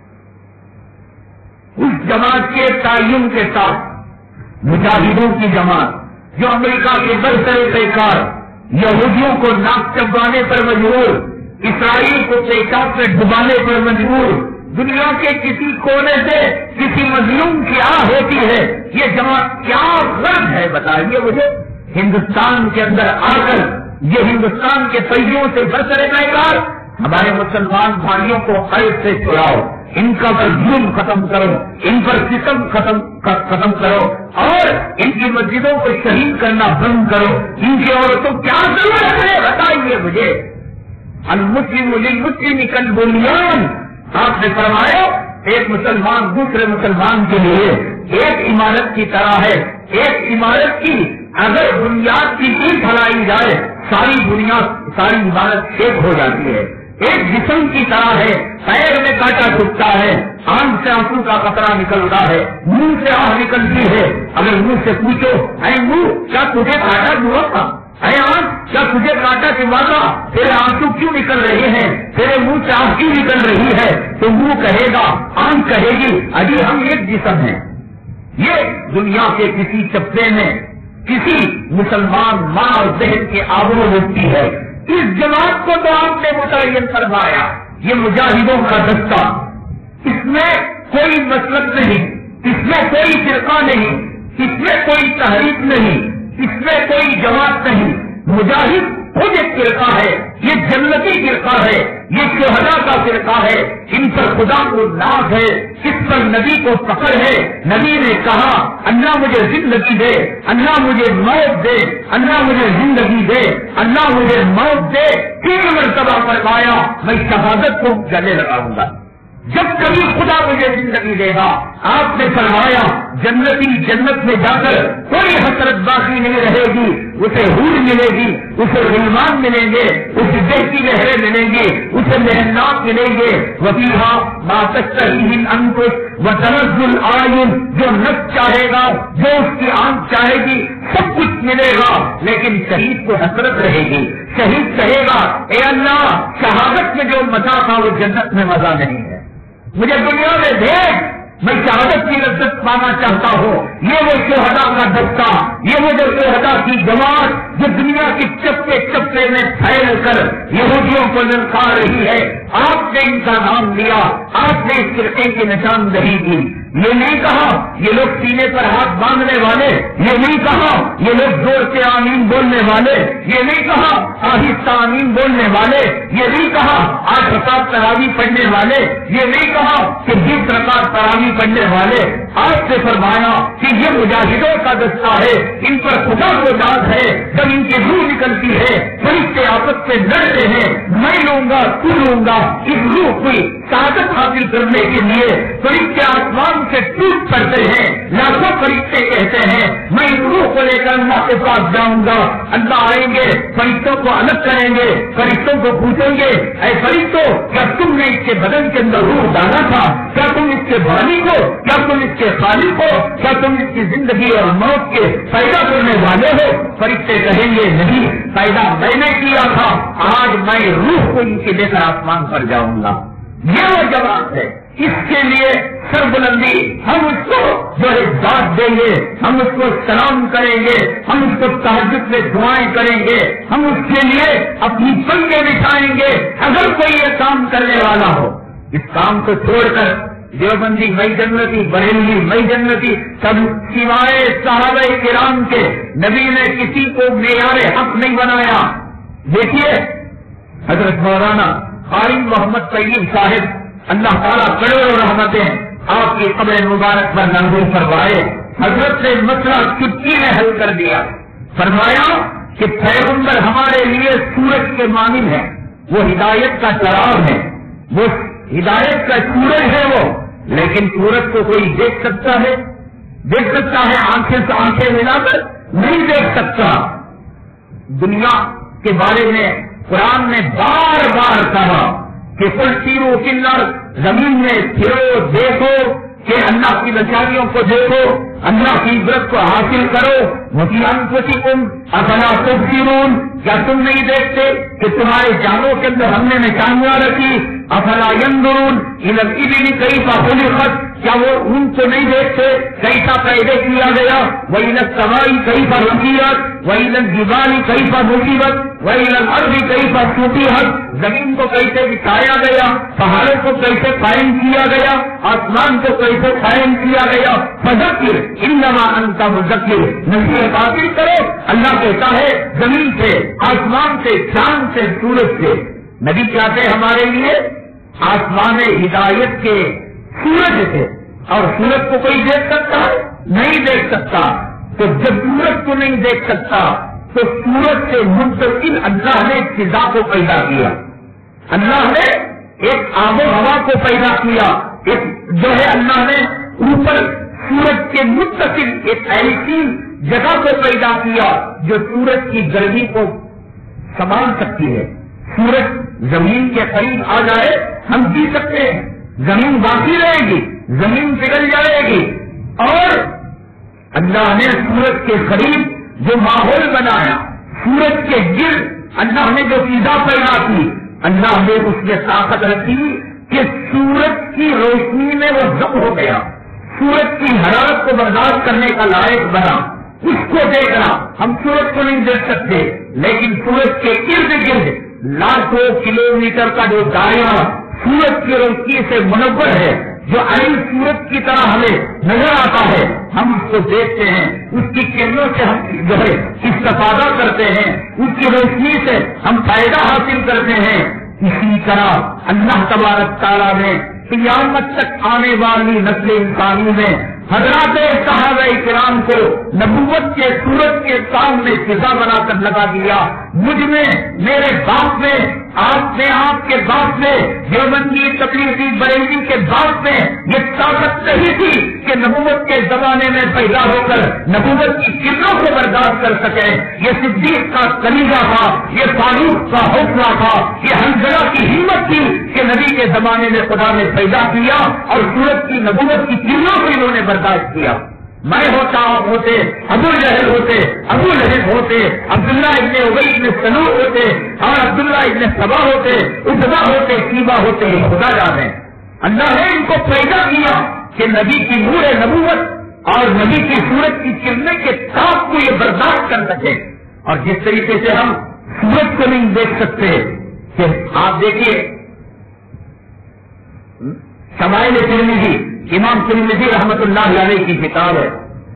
Speaker 1: اس جماعت کے تعین کے ساتھ مجاہدوں کی جماعت جو امریکہ کے برسر کار یہودیوں کو ناک چبانے پر مجبور، اسرائیل کو پیشاب میں ڈبانے پر مجبور، دنیا کے کسی کونے سے کسی مظلوم کی آہ ہوتی ہے، یہ جماعت کیا غرض ہے بتائیے مجھے؟ ہندوستان کے اندر آ کر یہ ہندوستان کے پہیوں سے برسر پیکار ہمارے مسلمان بھائیوں کو قید سے چھڑاؤ، ان کا ظلم ختم کرو، ان پر ستم ختم ختم کرو، اور ان کی مسجدوں کو شہید کرنا بند کرو۔ ان کی عورتوں کیا ضرورت ہے بتائیے مجھے؟ المسلم للمسلم کالبنیان، آپ نے فرمایا ایک مسلمان دوسرے مسلمان کے لیے ایک عمارت کی طرح ہے۔ ایک عمارت کی اگر بنیاد کی اینٹ پھیلائی جائے ساری بنیاد ساری عمارت ایک ہو جاتی ہے۔ ایک جسم کی طرح ہے، پیر میں کانٹا چھپتا ہے، آنکھ سے آنسو کا قطرہ نکلتا ہے، منہ سے آہ نکلتی ہے۔ اگر منہ سے پوچھو اے منہ کیا تجھے کانٹا ہوا تھا، اے آنکھ کیا تجھے کانٹا چبھا تھا، تیرے آنسو کیوں نکل رہے ہیں، تیرے منہ سے آہ کیوں نکل رہی ہے؟ تو منہ کہے گا، آنکھ کہے گی ابھی ہم ایک جسم ہیں۔ یہ دنیا کے کسی چپے میں کسی مسلمان ماں اور بہن کے آبرو ہوتی ہے۔ اس جماعت کو تو آپ نے متعین فرمایا یہ مجاہدوں کا دستہ، اس میں کوئی مسلک نہیں، اس میں کوئی فرقہ نہیں، اس میں کوئی تحریک نہیں، اس میں کوئی جماعت نہیں۔ مجاہد خود ایک فرقہ ہے، یہ جنتی فرقہ ہے، یہ شہداء کا فرقہ ہے، ان پر خدا کو ناز ہے، اس پر نبی کو فخر ہے۔ نبی نے کہا اللہ مجھے زندگی دے، اللہ مجھے موت دے، اللہ مجھے زندگی دے، اللہ مجھے موت دے، تین مرتبہ فرمایا میں شہادت کو گلے لگاؤں گا جب کبھی خدا مجھے زندگی دے گا۔ آپ نے فرمایا جنتی جنت میں جا کر کوئی حسرت باقی نہیں رہے گی، اسے حور ملے گی، اسے غلمان ملیں گے، اسے بہتی نہریں ملیں گی، اسے محنات ملیں گے۔ وفیہا ما تشتہیہ الانفس وتلذ الاعین، جو نفس چاہے گا، جو اس کی آنکھ چاہے گی، سب کچھ ملے گا، لیکن شہید کو حسرت رہے گی۔ شہید کہے گا اے اللہ شہادت میں جو مزہ تھا وہ جنت میں مزہ نہیں ہے، مجھے دنیا میں دیکھ، میں شہادت کی لذت پانا چاہتا ہوں۔ یہ وہ شہداء کا دستہ، یہ وہ جو شہداء کی جماعت جو دنیا کے چپے چپے میں پھیل کر یہودیوں کو للکار رہی ہے، آپ نے ان کا نام لیا، آپ نے اس فرقے کی نشاندہی کی۔ یہ نہیں کہا یہ لوگ سینے پر ہاتھ باندھنے والے، یہ نہیں کہا یہ لوگ زور سے آمین بولنے والے، یہ نہیں کہا آہستہ آمین بولنے والے، یہ نہیں کہا آٹھ رکعت تراویح پڑھنے والے، یہ نہیں کہا کہ بیس رکعت تراویح پڑھنے والے۔ آپ سے فرمایا کہ یہ مجاہدوں کا دستہ ہے، ان پر خدا کو داد ہے۔ جب ان کی روح نکلتی ہے فرشتے آپس سے لڑتے ہیں، میں لوں گا تو لوں گا، اس روح کی طاقت حاصل کرنے کے لیے فرشتے آسمان سے ٹوٹ پڑتے ہیں۔ لاکھوں فرشتے کہتے ہیں میں اس روح کو لے کر اللہ کے پاس جاؤں گا۔ اللہ آئیں گے، فرشتوں کو الگ کریں گے، فرشتوں کو پوچھیں گے اے فرشتوں کیا تم نے اس کے بدن کے اندر روح ڈالا تھا؟ کیا تم اس کے بانی کو، کیا تم اس کے خالق ہو، کیا تم اس کی زندگی اور موت کے پیدا کرنے والے ہو؟ فرشتے کہیں گے نہیں، پیدا میں نے کیا تھا، آج میں روح کو ان کے لے کر آسمان پر جاؤں گا۔ یہ وہ جواب ہے، اس کے لیے سر بلندی ہم اس کو جو ہے داد دیں گے، ہم اس کو سلام کریں گے، ہم اس کو تہجد میں دعائیں کریں گے، ہم اس کے لیے اپنی پنکھے بچھائیں گے اگر کوئی یہ کام کرنے والا ہو۔ اس کام کو چھوڑ کر دیوبندی میں جنتی، بریلوی میں جنتی، سب سوائے صحابہ کرام کے نبی نے کسی کو معیار حق نہیں بنایا۔ دیکھیے حضرت مولانا قاری محمد طیب صاحب اللہ تعالیٰ کروڑوں رحمتیں آپ کی قبر مبارک پر نازل فرمائے، حضرت نے مسئلہ چٹکی میں حل کر دیا۔ فرمایا کہ پیغمبر ہمارے لیے سورج کے مانند ہے، وہ ہدایت کا چراغ ہے، وہ ہدایت کا سورج ہے وہ، لیکن سورج کو کوئی دیکھ سکتا ہے؟ دیکھ سکتا ہے آنکھیں سے آنکھیں ملا کر؟ نہیں دیکھ سکتا۔ دنیا کے بارے میں قرآن نے بار بار کہا کہ قل سیروا فی الارض، زمین میں پھرو، دیکھو کہ اللہ کی نشانیوں کو دیکھو، اللہ کی عبرت کو حاصل کرو۔ وفی انفسکم افلا تبصرون، کیا تم نہیں دیکھتے کہ تمہارے جانوں کے اندر ہم نے نشانیاں رکھی؟ افلا ينظرون الى الابل کیف خلقت، کیا وہ ان کو نہیں دیکھتے کیسا پیدا کیا گیا؟ والى السماء کیف رفعت والى الجبال کیف نصبت والى الارض کیف سطحت، زمین کو کیسے بچھایا گیا، پہاڑوں کو کیسے قائم کیا گیا، آسمان کو کیسے قائم کیا گیا۔ فذکر انما انت مذکر، نصیحت حاصل کرو۔ اللہ کہتا ہے زمین سے، آسمان سے، چاند سے، سورج سے۔ نبی چاہتے ہمارے لیے آسمان ہدایت کے سورج سے، اور سورج کو کوئی دیکھ سکتا ہے؟ نہیں دیکھ سکتا۔ تو جب سورج کو نہیں دیکھ سکتا تو سورج سے منتقل اللہ نے فضا کو پیدا کیا، اللہ نے ایک آب و ہوا کو پیدا کیا، ایک جو ہے اللہ نے اوپر سورج کے متصل ایک ایسی جگہ کو پیدا کیا جو سورج کی گرمی کو سنبھال سکتی ہے۔ سورج زمین کے قریب آ جائے ہم جی سکتے ہیں، زمین باقی رہے گی، زمین پگھل جائے گی۔ اور اللہ نے سورج کے قریب جو ماحول بنایا، سورج کے گرد اللہ نے جو فضا پیدا کی، اللہ نے اس میں طاقت رکھی کہ سورج کی روشنی میں وہ ضم ہو گیا، سورج کی حرارت کو برداشت کرنے کا لائق بنا۔ اس کو دیکھنا، ہم سورج کو نہیں دیکھ سکتے، لیکن سورج کے ارد گرد لاکھوں کلومیٹر کا جو دائرہ سورج کی روشنی سے منور ہے، جو عین سورج کی طرح ہمیں نظر آتا ہے، ہم اس کو دیکھتے ہیں، اس کی کرنوں سے ہم جو ہے استفادہ کرتے ہیں، اس کی روشنی سے ہم فائدہ حاصل کرتے ہیں۔ اسی طرح اللہ تبارک تعالیٰ نے قیامت تک آنے والی نسل انسانی میں حضرات صحابہ کرام کو نبوت کے سورج کے سامنے فضا بنا کر لگا دیا۔ مجھ میں، میرے باپ میں، آپ میں، آپ کے باپ میں، دیوبندی تبلیغی بریلوی کے باپ میں یہ طاقت نہیں تھی کہ نبوت کے زمانے میں پیدا ہو کر نبوت کی کرنوں کو برداشت کر سکے۔ یہ صدیق کا کلیجہ تھا، یہ فاروق کا حوصلہ تھا، یہ حنظلہ کی ہمت تھی کہ نبی کے زمانے میں خدا نے پیدا کیا اور سورج کی نبوت کی کرنوں کو انہوں نے برداشت کیا۔ میں ہوتا آپ ہوتے، ابو جہل ہوتے، ابو لہب ہوتے، عبداللہ ابن ابی ابن سلول ہوتے، اور عبداللہ ابن سبا ہوتے، عتبہ ہوتے، شیبہ ہوتے، یہ خدا جانے اللہ نے ان کو پیدا کیا کہ نبی کی نور نبوت اور نبی کی سورج کی کرنے کے تاپ کو یہ برداشت کر سکے۔ اور جس طریقے سے ہم سورج کو نہیں دیکھ سکتے، کہ آپ دیکھیے شمائل ترمذی، امام ترمذی رحمت اللہ علیہ کی کتاب ہے،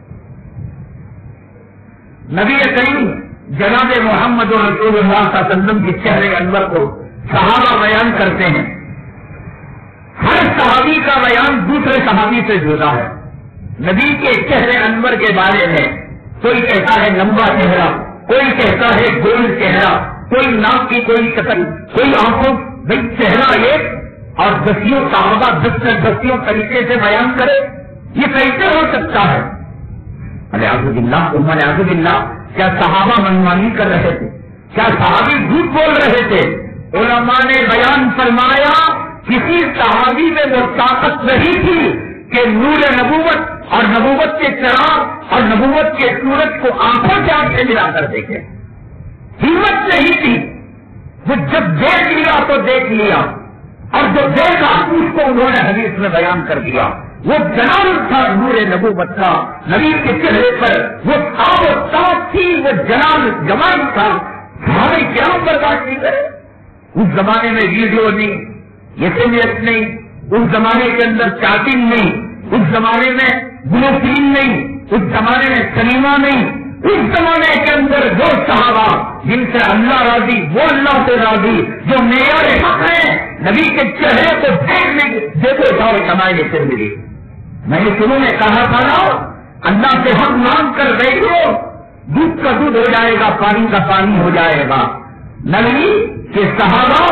Speaker 1: نبی کریم جناب محمد رسول اللہ صلی اللہ علیہ وسلم کے چہرے انور کو صحابہ بیان کرتے ہیں۔ ہر صحابی کا بیان دوسرے صحابی سے جدا ہے۔ نبی کے چہرے انور کے بارے میں کوئی کہتا ہے لمبا چہرہ، کوئی کہتا ہے گول چہرہ، کوئی ناک کی کوئی شکل، کوئی آنکھوں، بھائی چہرہ ایک اور دسیوں صحابہ دس سے دسیوں طریقے سے بیان کرے، یہ کیسے ہو سکتا ہے؟ الیاذ باللہ، الیاذ باللہ، کیا صحابہ منمانی کر رہے تھے؟ کیا صحابی جھوٹ بول رہے تھے؟ علماء نے بیان فرمایا کسی صحابی میں وہ طاقت نہیں تھی کہ نور نبوت اور نبوت کے چراغ اور نبوت کے سورج کو آنکھوں سے آنکھیں ملا کر دیکھے، ہمت نہیں تھی۔ وہ جب دیکھ لیا تو دیکھ لیا، اور جو دیکھا اس کو انہوں نے حدیث میں بیان کر دیا۔ وہ جلال تھا نور نبوت کا، نبی کے چہرے پر وہ آب و تاب تھی، وہ جلال جمال تھا۔ ہمیں کیا برداشت نہیں کرے؟ اس زمانے میں ویڈیو نہیں، ایس ایم ایس نہیں، اس زمانے کے اندر چیٹنگ نہیں، اس زمانے میں بلو فلم نہیں، اس زمانے میں سنیما نہیں، اس زمانے کے اندر جو صحابہ جن سے اللہ راضی، وہ اللہ سے راضی، جو معیار حق ہے، نبی کے چہرے کو دیکھنے دیکھو جاؤ شمائل ترمذی۔ میں نے شروع میں کہا تھا نا، اللہ سے حق مانگ کر بیٹھو، دودھ کا دودھ ہو جائے گا، پانی کا پانی ہو جائے گا۔ نبی کے صحابہ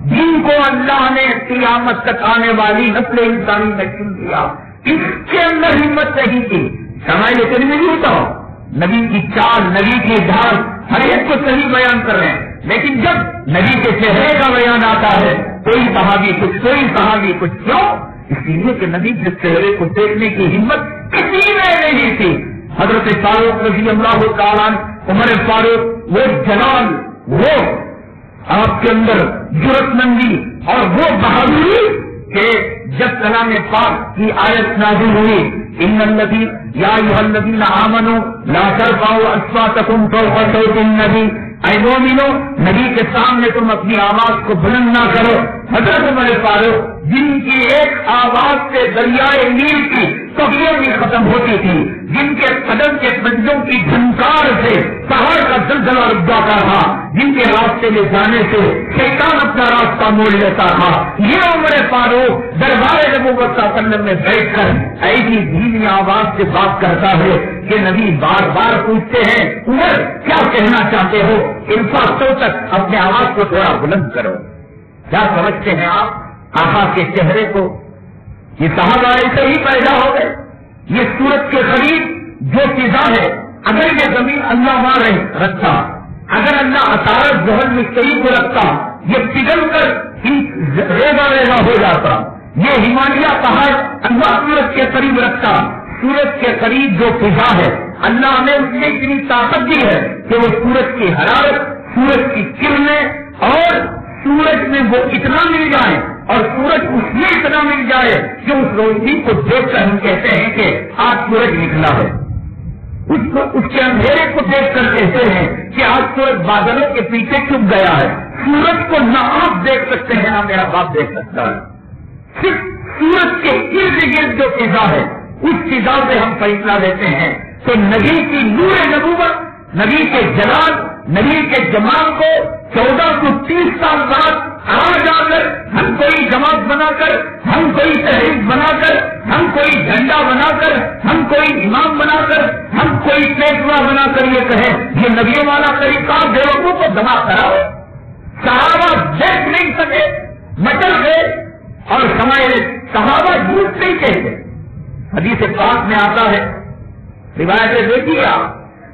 Speaker 1: جن کو اللہ نے قیامت تک آنے والی نسل انسانی میں چن دیا، اس کے اندر ہمت نہیں کی. سمائے ترمذی تو نبی کی چال، نبی کی ڈھال ہر ایک کو صحیح بیان کر رہے ہیں، لیکن جب نبی کے چہرے کا بیان آتا ہے کوئی صحابی کچھ کوئی صحابی کچھ. کیوں؟ اس لیے کہ نبی کے چہرے کو دیکھنے کی ہمت کسی میں نہیں تھی. حضرت فاروق رضی اللہ تعالیٰ، عمر فاروق، وہ جلال، وہ آپ کے اندر جرأت مندی اور وہ بہادری کہ جب کلام پاک کی آیت نازل ہوئی، ان الذی یا ایھا الذین آمنوا لا ترفعوا اصواتکم فوق صوت النبی، اے مومنو نبی کے سامنے تم اپنی آواز کو بلند نہ کرو. حضرت عمر فاروق جن کی ایک آواز سے دریائے نیل کی کبھی بھی ختم ہوتی تھی، جن کے قدم کے پنجوں کی جھنکار سے پہاڑ کا زلزلہ رک جاتا تھا، جن کے راستے میں جانے سے شیطان اپنا راستہ موڑ لیتا تھا، یہ عمر فاروق دربار نبوت صلی اللہ علیہ وسلم میں بیٹھ کر ایسی دھیمی آواز سے بات کرتا ہے کہ نبی بار بار پوچھتے ہیں عمر کیا کہنا چاہتے ہو؟ انفاقوں تک اپنے آواز کو تھوڑا بلند کرو. کیا سمجھتے ہیں آپ آقا کے چہرے کو؟ یہ صحابہ ایسے ہی پیدا ہو گئے. یہ سورج کے قریب جو فضا ہے، اگر یہ زمین اللہ مارے رکھتا، اگر اللہ اطارت زہر میں صحیح کو رکھتا، یہ پگھل کر ریزا ریزا ہو جاتا. یہ ہمالیہ پہاڑ اللہ سورج کے قریب رکھتا. سورج کے قریب جو فضا ہے اللہ نے اس میں اتنی طاقت دی ہے کہ وہ سورج کی حرارت، سورج کی کرنیں اور سورج میں وہ اتنا مل جائے اور سورج اس میں اتنا مل جائے کہ اس روشنی کو دیکھ کر ہم کہتے ہیں کہ آج سورج نکلا ہے. اس کو اس کے اندھیرے کو دیکھ کر کہتے ہیں کہ آج سورج بادلوں کے پیچھے چھپ گیا ہے. سورج کو نہ آپ دیکھ سکتے ہیں نہ میرا باپ دیکھ سکتا ہے. صرف سورج کے ارد گرد جو فضا ہے اس فضا سے ہم فیصلہ دیتے ہیں کہ نبی کی نور نبوت، نبی کے جلال، نبی کے جمال کو چودہ سو تیس سال بعد آج آ کر ہم کوئی جماعت بنا کر، ہم کوئی تحریک بنا کر، ہم کوئی جھنڈا بنا کر، ہم کوئی امام بنا کر، ہم کوئی پیشوا بنا کر یہ کہیں یہ نبیوں والا طریقہ بیوقوفوں کو دبا کراؤ. صحابہ دیکھ نہیں سکے، مچل گئے اور سمائے صحابہ جھوٹ نہیں کہتے. حدیث پاک میں آتا ہے، روایتیں دیکھیے آپ،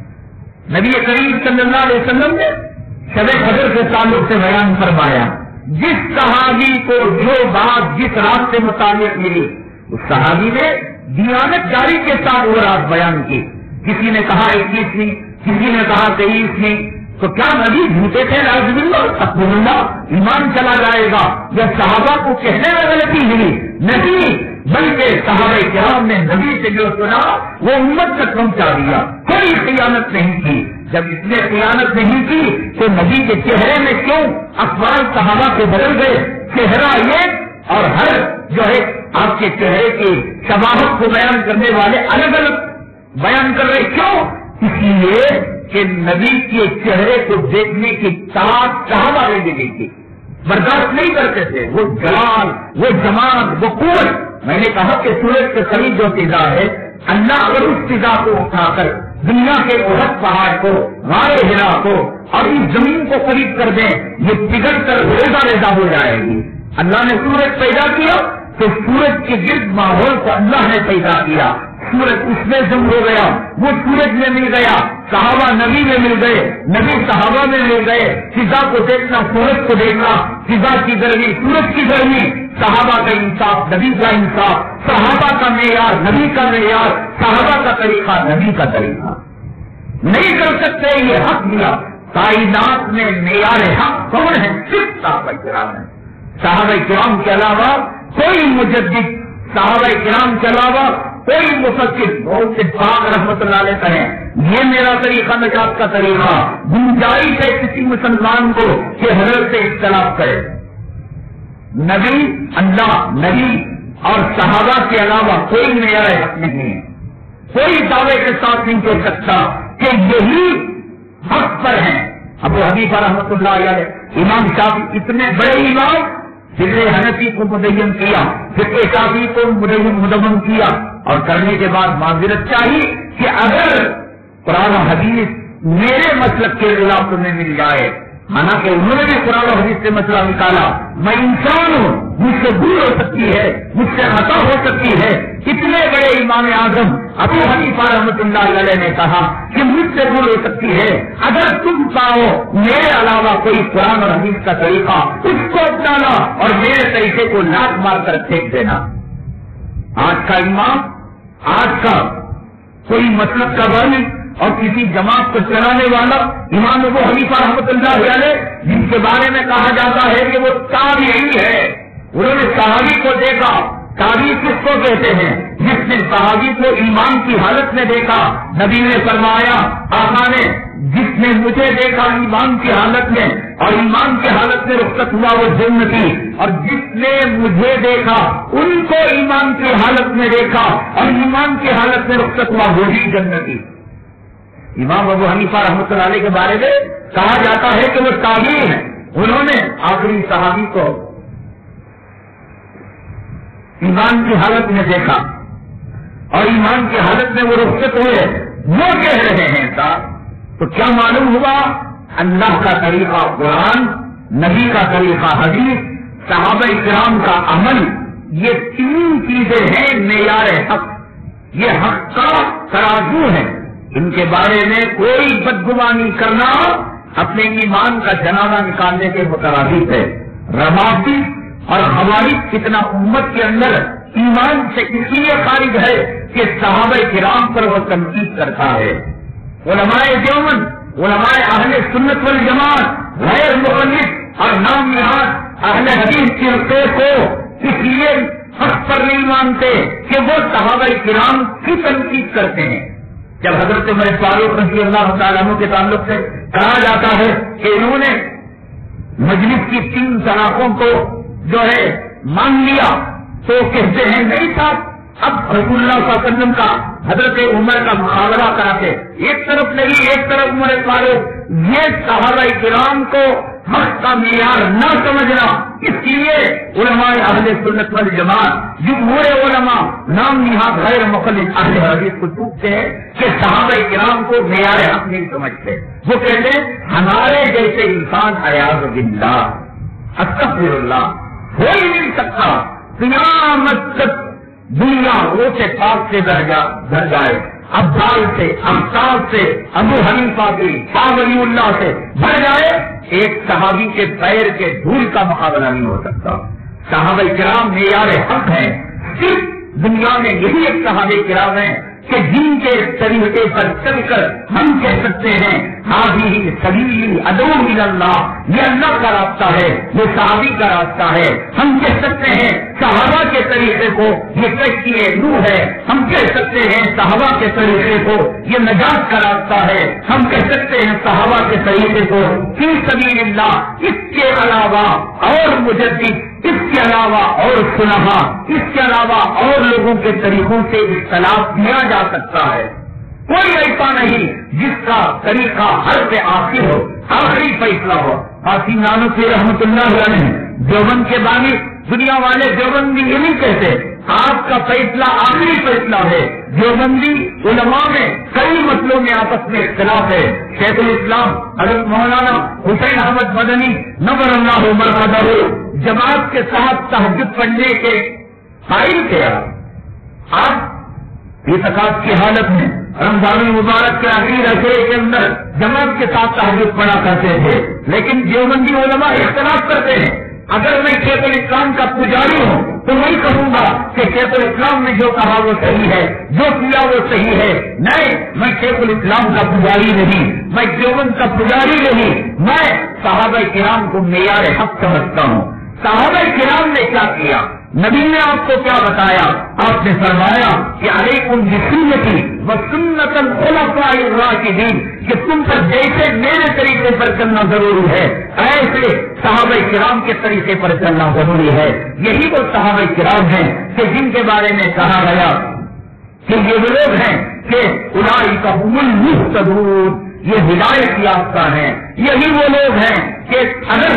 Speaker 1: نبی کریم صلی اللہ علیہ وسلم نے شب قدر کے تعلق سے بیان فرمایا، جس صحابی کو جو بات جس رات سے متعلق ملی اس صحابی نے دیانت داری کے ساتھ وہ رات بیان کی. کسی نے کہا اکیسویں، کسی نے کہا تیئیسویں، تو کیا نبی جھوٹے تھے؟ نعوذ باللہ، تقوی اللہ، ایمان چلا جائے گا. جب صحابہ کو کہنے میں غلطی ملی نہیں، بلکہ صحابہ کرام نے نبی سے جو سنا وہ امت تک پہنچا دیا، کوئی خیانت نہیں کی. جب اس نے خیانت نہیں کی تو نبی کے چہرے میں کیوں اخبار صحابہ کے بدل گئے؟ چہرہ یہ اور ہر جو ہے آپ کے چہرے کی شباہت کو بیان کرنے والے الگ الگ بیان کر رہے. کیوں؟ اس لیے کہ نبی کے چہرے کو دیکھنے کی طاقت صحابہ نے دی تھی، برداشت نہیں کرتے تھے. وہ جلال، وہ جمال، وہ قوت. میں نے کہا کہ سورج کے قریب جو فضا ہے اللہ اگر اس فضا کو اٹھا کر دنیا کے احد پہاڑ کو، غار ہرا کو اور اس زمین کو قریب کر دیں، یہ پگھل کر ریزا ریزا ہو جائے گی. اللہ نے سورج پیدا کیا تو سورج کے گرد ماحول کو اللہ نے پیدا کیا. سورج اس میں جم ہو گیا، وہ سورج میں مل گیا، صحابہ نبی میں مل گئے، نبی صحابہ میں مل گئے. فضا کو دیکھنا، سورج کو دیکھنا، فضا کی گرمی، سورج کی گرمی، صحابہ کا انصاف، نبی کا انصاف، صحابہ کا معیار، نبی کا معیار، صحابہ کا طریقہ، نبی کا طریقہ. نہیں کر سکتے یہ حق دیا. کائنات میں معیار حق کون ہے؟ صرف صحابہ کرام ہے. صحابہ کرام کے علاوہ کوئی مجدد، صحابہ کرام کے علاوہ کوئی مفکر، بہت سے پاک رحمت اللہ علیہ کہیں یہ میرا طریقہ نجات کا طریقہ. گنجائش ہے کسی مسلمان کو کہ حضرت سے اختلاف کرے. نبی، اللہ، نبی اور صحابہ کے علاوہ کوئی معیار حق نہیں ہے. کوئی دعوے کے ساتھ نہیں کہہ سکتا کہ یہی حق پر ہیں. ابو حنیفہ رحمۃ اللہ علیہ، امام شافعی، اتنے بڑے امام، فقہ حنفی کو مدین کیا، فقہ شافعی کو مدین مدون کیا، اور کرنے کے بعد معذرت چاہیے کہ اگر قرآن و حدیث میرے مسلک کے خلاف تمہیں مل جائے حالانکہ انہوں نے بھی قرآن و حدیث سے مسئلہ نکالا. میں انسان ہوں, مجھ سے بھول ہو سکتی ہے, مجھ سے خطا ہو سکتی ہے. اتنے بڑے امام اعظم ابو حنیفہ رحمۃ اللہ علیہ نے کہا کہ مجھ سے بھول ہو سکتی ہے, اگر تم چاہو میرے علاوہ کوئی قرآن اور حدیث کا طریقہ اس کو اپنانا اور میرے طریقے کو لات مار کر پھینک دینا. آج کا امام, آج کا کوئی مسلک کا بانی اور کسی جماعت کو چلانے والا امام ابو حنیفہ رحمۃ اللہ علیہ, جن کے بارے میں کہا جاتا ہے کہ وہ تابعی ہے, انہوں نے صحابی کو دیکھا. تابعی کس کو کہتے ہیں؟ جس نے صحابی کو ایمان کی حالت میں دیکھا. نبی نے فرمایا, آقا نے, جس نے مجھے دیکھا ایمان کی حالت میں اور ایمان کی حالت میں رخصت ہوا وہ جنتی, اور جس نے مجھے دیکھا ان کو ایمان کی حالت میں دیکھا اور ایمان کی حالت میں رخصت ہوا وہ بھی جنتی. امام ابو حنیفہ رحمۃ اللہ علیہ کے بارے میں کہا جاتا ہے کہ وہ تابعی ہیں. انہوں نے آخری صحابی کو ایمان کی حالت میں دیکھا اور ایمان کی حالت میں وہ رخصت ہوئے. وہ کہہ رہے ہیں صاحب, تو کیا معلوم ہوا؟ اللہ کا طریقہ قرآن, نبی کا طریقہ حدیث, صحابہ کرام کا عمل, یہ تین چیزیں ہیں معیار حق. یہ حق کا ترازو ہے. ان کے بارے میں کوئی بدگمانی کرنا اپنے ایمان کا جنازہ نکالنے کے مترادف ہے. روافض اور خوارج کتنا امت کے اندر ایمان سے اس لیے خارج ہے کہ صحابہ کرام پر وہ تنقید کرتا ہے. علماء دیوبند, علماء اہل سنت والجماعت غیر مخلص اور نام نہاد اہل حدیث کے رقبے کو اس لیے حق پر نہیں مانتے کہ وہ صحابہ کرام کی تنقید کرتے ہیں. جب حضرت عمر فاروق رضی اللہ تعالیٰ عنہ کے تعلق سے کہا جاتا ہے کہ انہوں نے مجلس کی تین طلاقوں کو جو ہے مان لیا, تو کہتے ہیں نہیں تھا. اب رسول اللہ صلی اللہ علیہ وسلم کا حضرت عمر کا مقابلہ کراتے, ایک طرف نہیں ایک طرف عمر فاروق. یہ صحابہ کرام کو حق کا معیار نہ سمجھنا, اس لیے علماء اہل سنت والجماعت جمہور علماء نام نہاد غیر مخلص اہل حدیث کو ٹوٹتے ہیں کہ صحابہ کرام کو معیار حق نہیں سمجھتے. وہ کہتے ہیں ہمارے جیسے انسان اعوذ باللہ استغفر اللہ ہو ہی نہیں سکتا. قیامت تک دنیا وہ سے پاک سے بھر جائے, ابدال سے, افطار سے, ابو حنیفہ کی, شاہ ولی اللہ سے بھر جائے, ایک صحابی کے پیر کے دھول کا مقابلہ نہیں ہو سکتا. صحابہ کرام معیار حق ہیں. صرف دنیا میں یہی ایک صحابہ کرام ہیں کہ جن کے طریقے پر چل کر ہم کہہ سکتے ہیں ہذہ سبیلی ادعو الی اللہ, یہ اللہ کا راستہ ہے, یہ صحابی کا راستہ ہے. ہم کہہ سکتے ہیں صحابہ کے طریقے کو یہ کشتی نوح ہے, ہم کہہ سکتے ہیں صحابہ کے طریقے کو یہ نجات کا راستہ ہے, ہم کہہ سکتے ہیں صحابہ کے طریقے کو فی سبیل اللہ. اس کے علاوہ اور مجدد, اس کے علاوہ اور سنہا, اس کے علاوہ اور لوگوں کے طریقوں سے اختلاف کیا جا سکتا ہے. کوئی ایسا نہیں جس کا طریقہ ہر پہ آخر ہو, آخری فیصلہ ہو. قاسم نانوتوی رحمۃ اللہ علیہ دیوبند کے بانی, دنیا والے دیوبندی یہ نہیں کہتے آپ کا فیصلہ آخری فیصلہ ہے. دیوبندی علماء میں کئی مسئلوں میں آپس میں اختلاف ہے. شیخ الاسلام حضرت مولانا حسین احمد مدنی نور اللہ مرقدہ جماعت کے ساتھ تہجد پڑھنے کے قائل تھے. آپ اعتقاد کی حالت میں رمضان المبارک کے آخری رکعے کے اندر جماعت کے ساتھ تہجد پڑھا کرتے تھے. لیکن دیوبندی علماء اختلاف کرتے ہیں. اگر میں شیخ الاسلام کا پجاری ہوں تو میں کہوں گا کہ شیخ الاسلام نے جو کہا وہ صحیح ہے, جو کیا وہ صحیح ہے. نہیں, میں شیخ الاسلام کا پجاری نہیں, میں دیوبند کا پجاری نہیں, میں صحابہ کرام کو معیار حق سمجھتا ہوں. صحابہ کرام نے کیا کیا, نبی نے آپ کو کیا بتایا؟ آپ نے فرمایا کہ علیکم بسنتی وسنت الخلفاء الراشدین, کہ تم پر جیسے میرے طریقے پر چلنا ضروری ہے ایسے صحابہ کرام کے طریقے پر چلنا ضروری ہے. یہی وہ صحابہ کرام ہیں کہ جن کے بارے میں کہا گیا کہ یہ وہ لوگ ہیں کہ اولئک هم المہتدون, یہ ہدایت یافتہ ہیں. یہی وہ لوگ ہیں کہ اگر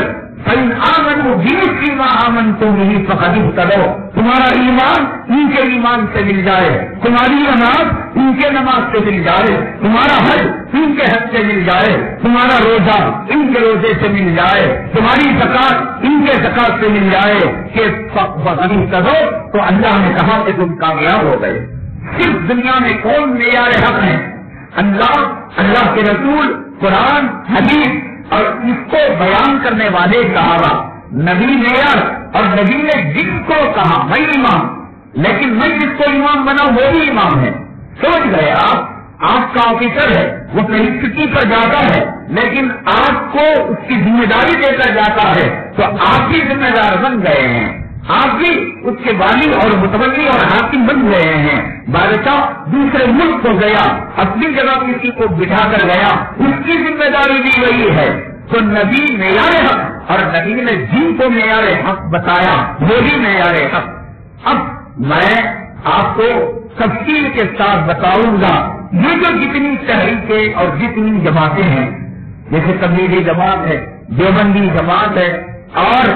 Speaker 1: فَإِنْ آمَنُوا بِمِثْلِ مَا آمَنْتُم بِهِ فَقَدِ اهْتَدَوْا. تمہارا ایمان ان کے ایمان سے مل جائے، تمہاری نماز ان کے نماز سے مل جائے، تمہارا حج ان کے حج سے مل جائے، تمہارا روزہ ان کے روزے سے مل جائے، تمہاری زکات ان کے زکات سے مل جائے کہ فَقَدِ اهْتَدَوْا. تو اللہ نے کہا کہ تم کامیاب ہو گئے. صرف دنیا میں کون معیار حق ہے؟ اللہ، اللہ کے رسول، قرآن، حدیث اور اس کو بیان کرنے والے صحابہ. نبی معیار اور نبی نے جس کو کہا میں امام، لیکن میں جس کو امام بنا وہ بھی امام ہے. سمجھ گئے آپ؟ آپ کا آفیسر ہے، وہ کہیں چھٹی پر جاتا ہے لیکن آپ کو اس کی ذمہ داری دے کر جاتا ہے تو آپ بھی ذمہ دار بن گئے ہیں، آپ بھی اس کے والی اور متولی اور حاکم بن گئے ہیں. بادشاہ دوسرے ملک کو گیا، اپنی جگہ کسی کو بٹھا کر گیا، اس کی ذمہ داری بھی وہی ہے. تو نبی معیار حق اور نبی نے جن کو معیار حق بتایا وہ بھی معیار حق. اب میں آپ کو تفصیل کے ساتھ بتاؤں گا یہ جو جتنی تحریکیں اور جتنی جماعتیں ہیں، جیسے تبلیغی جماعت ہے، دیوبندی جماعت ہے اور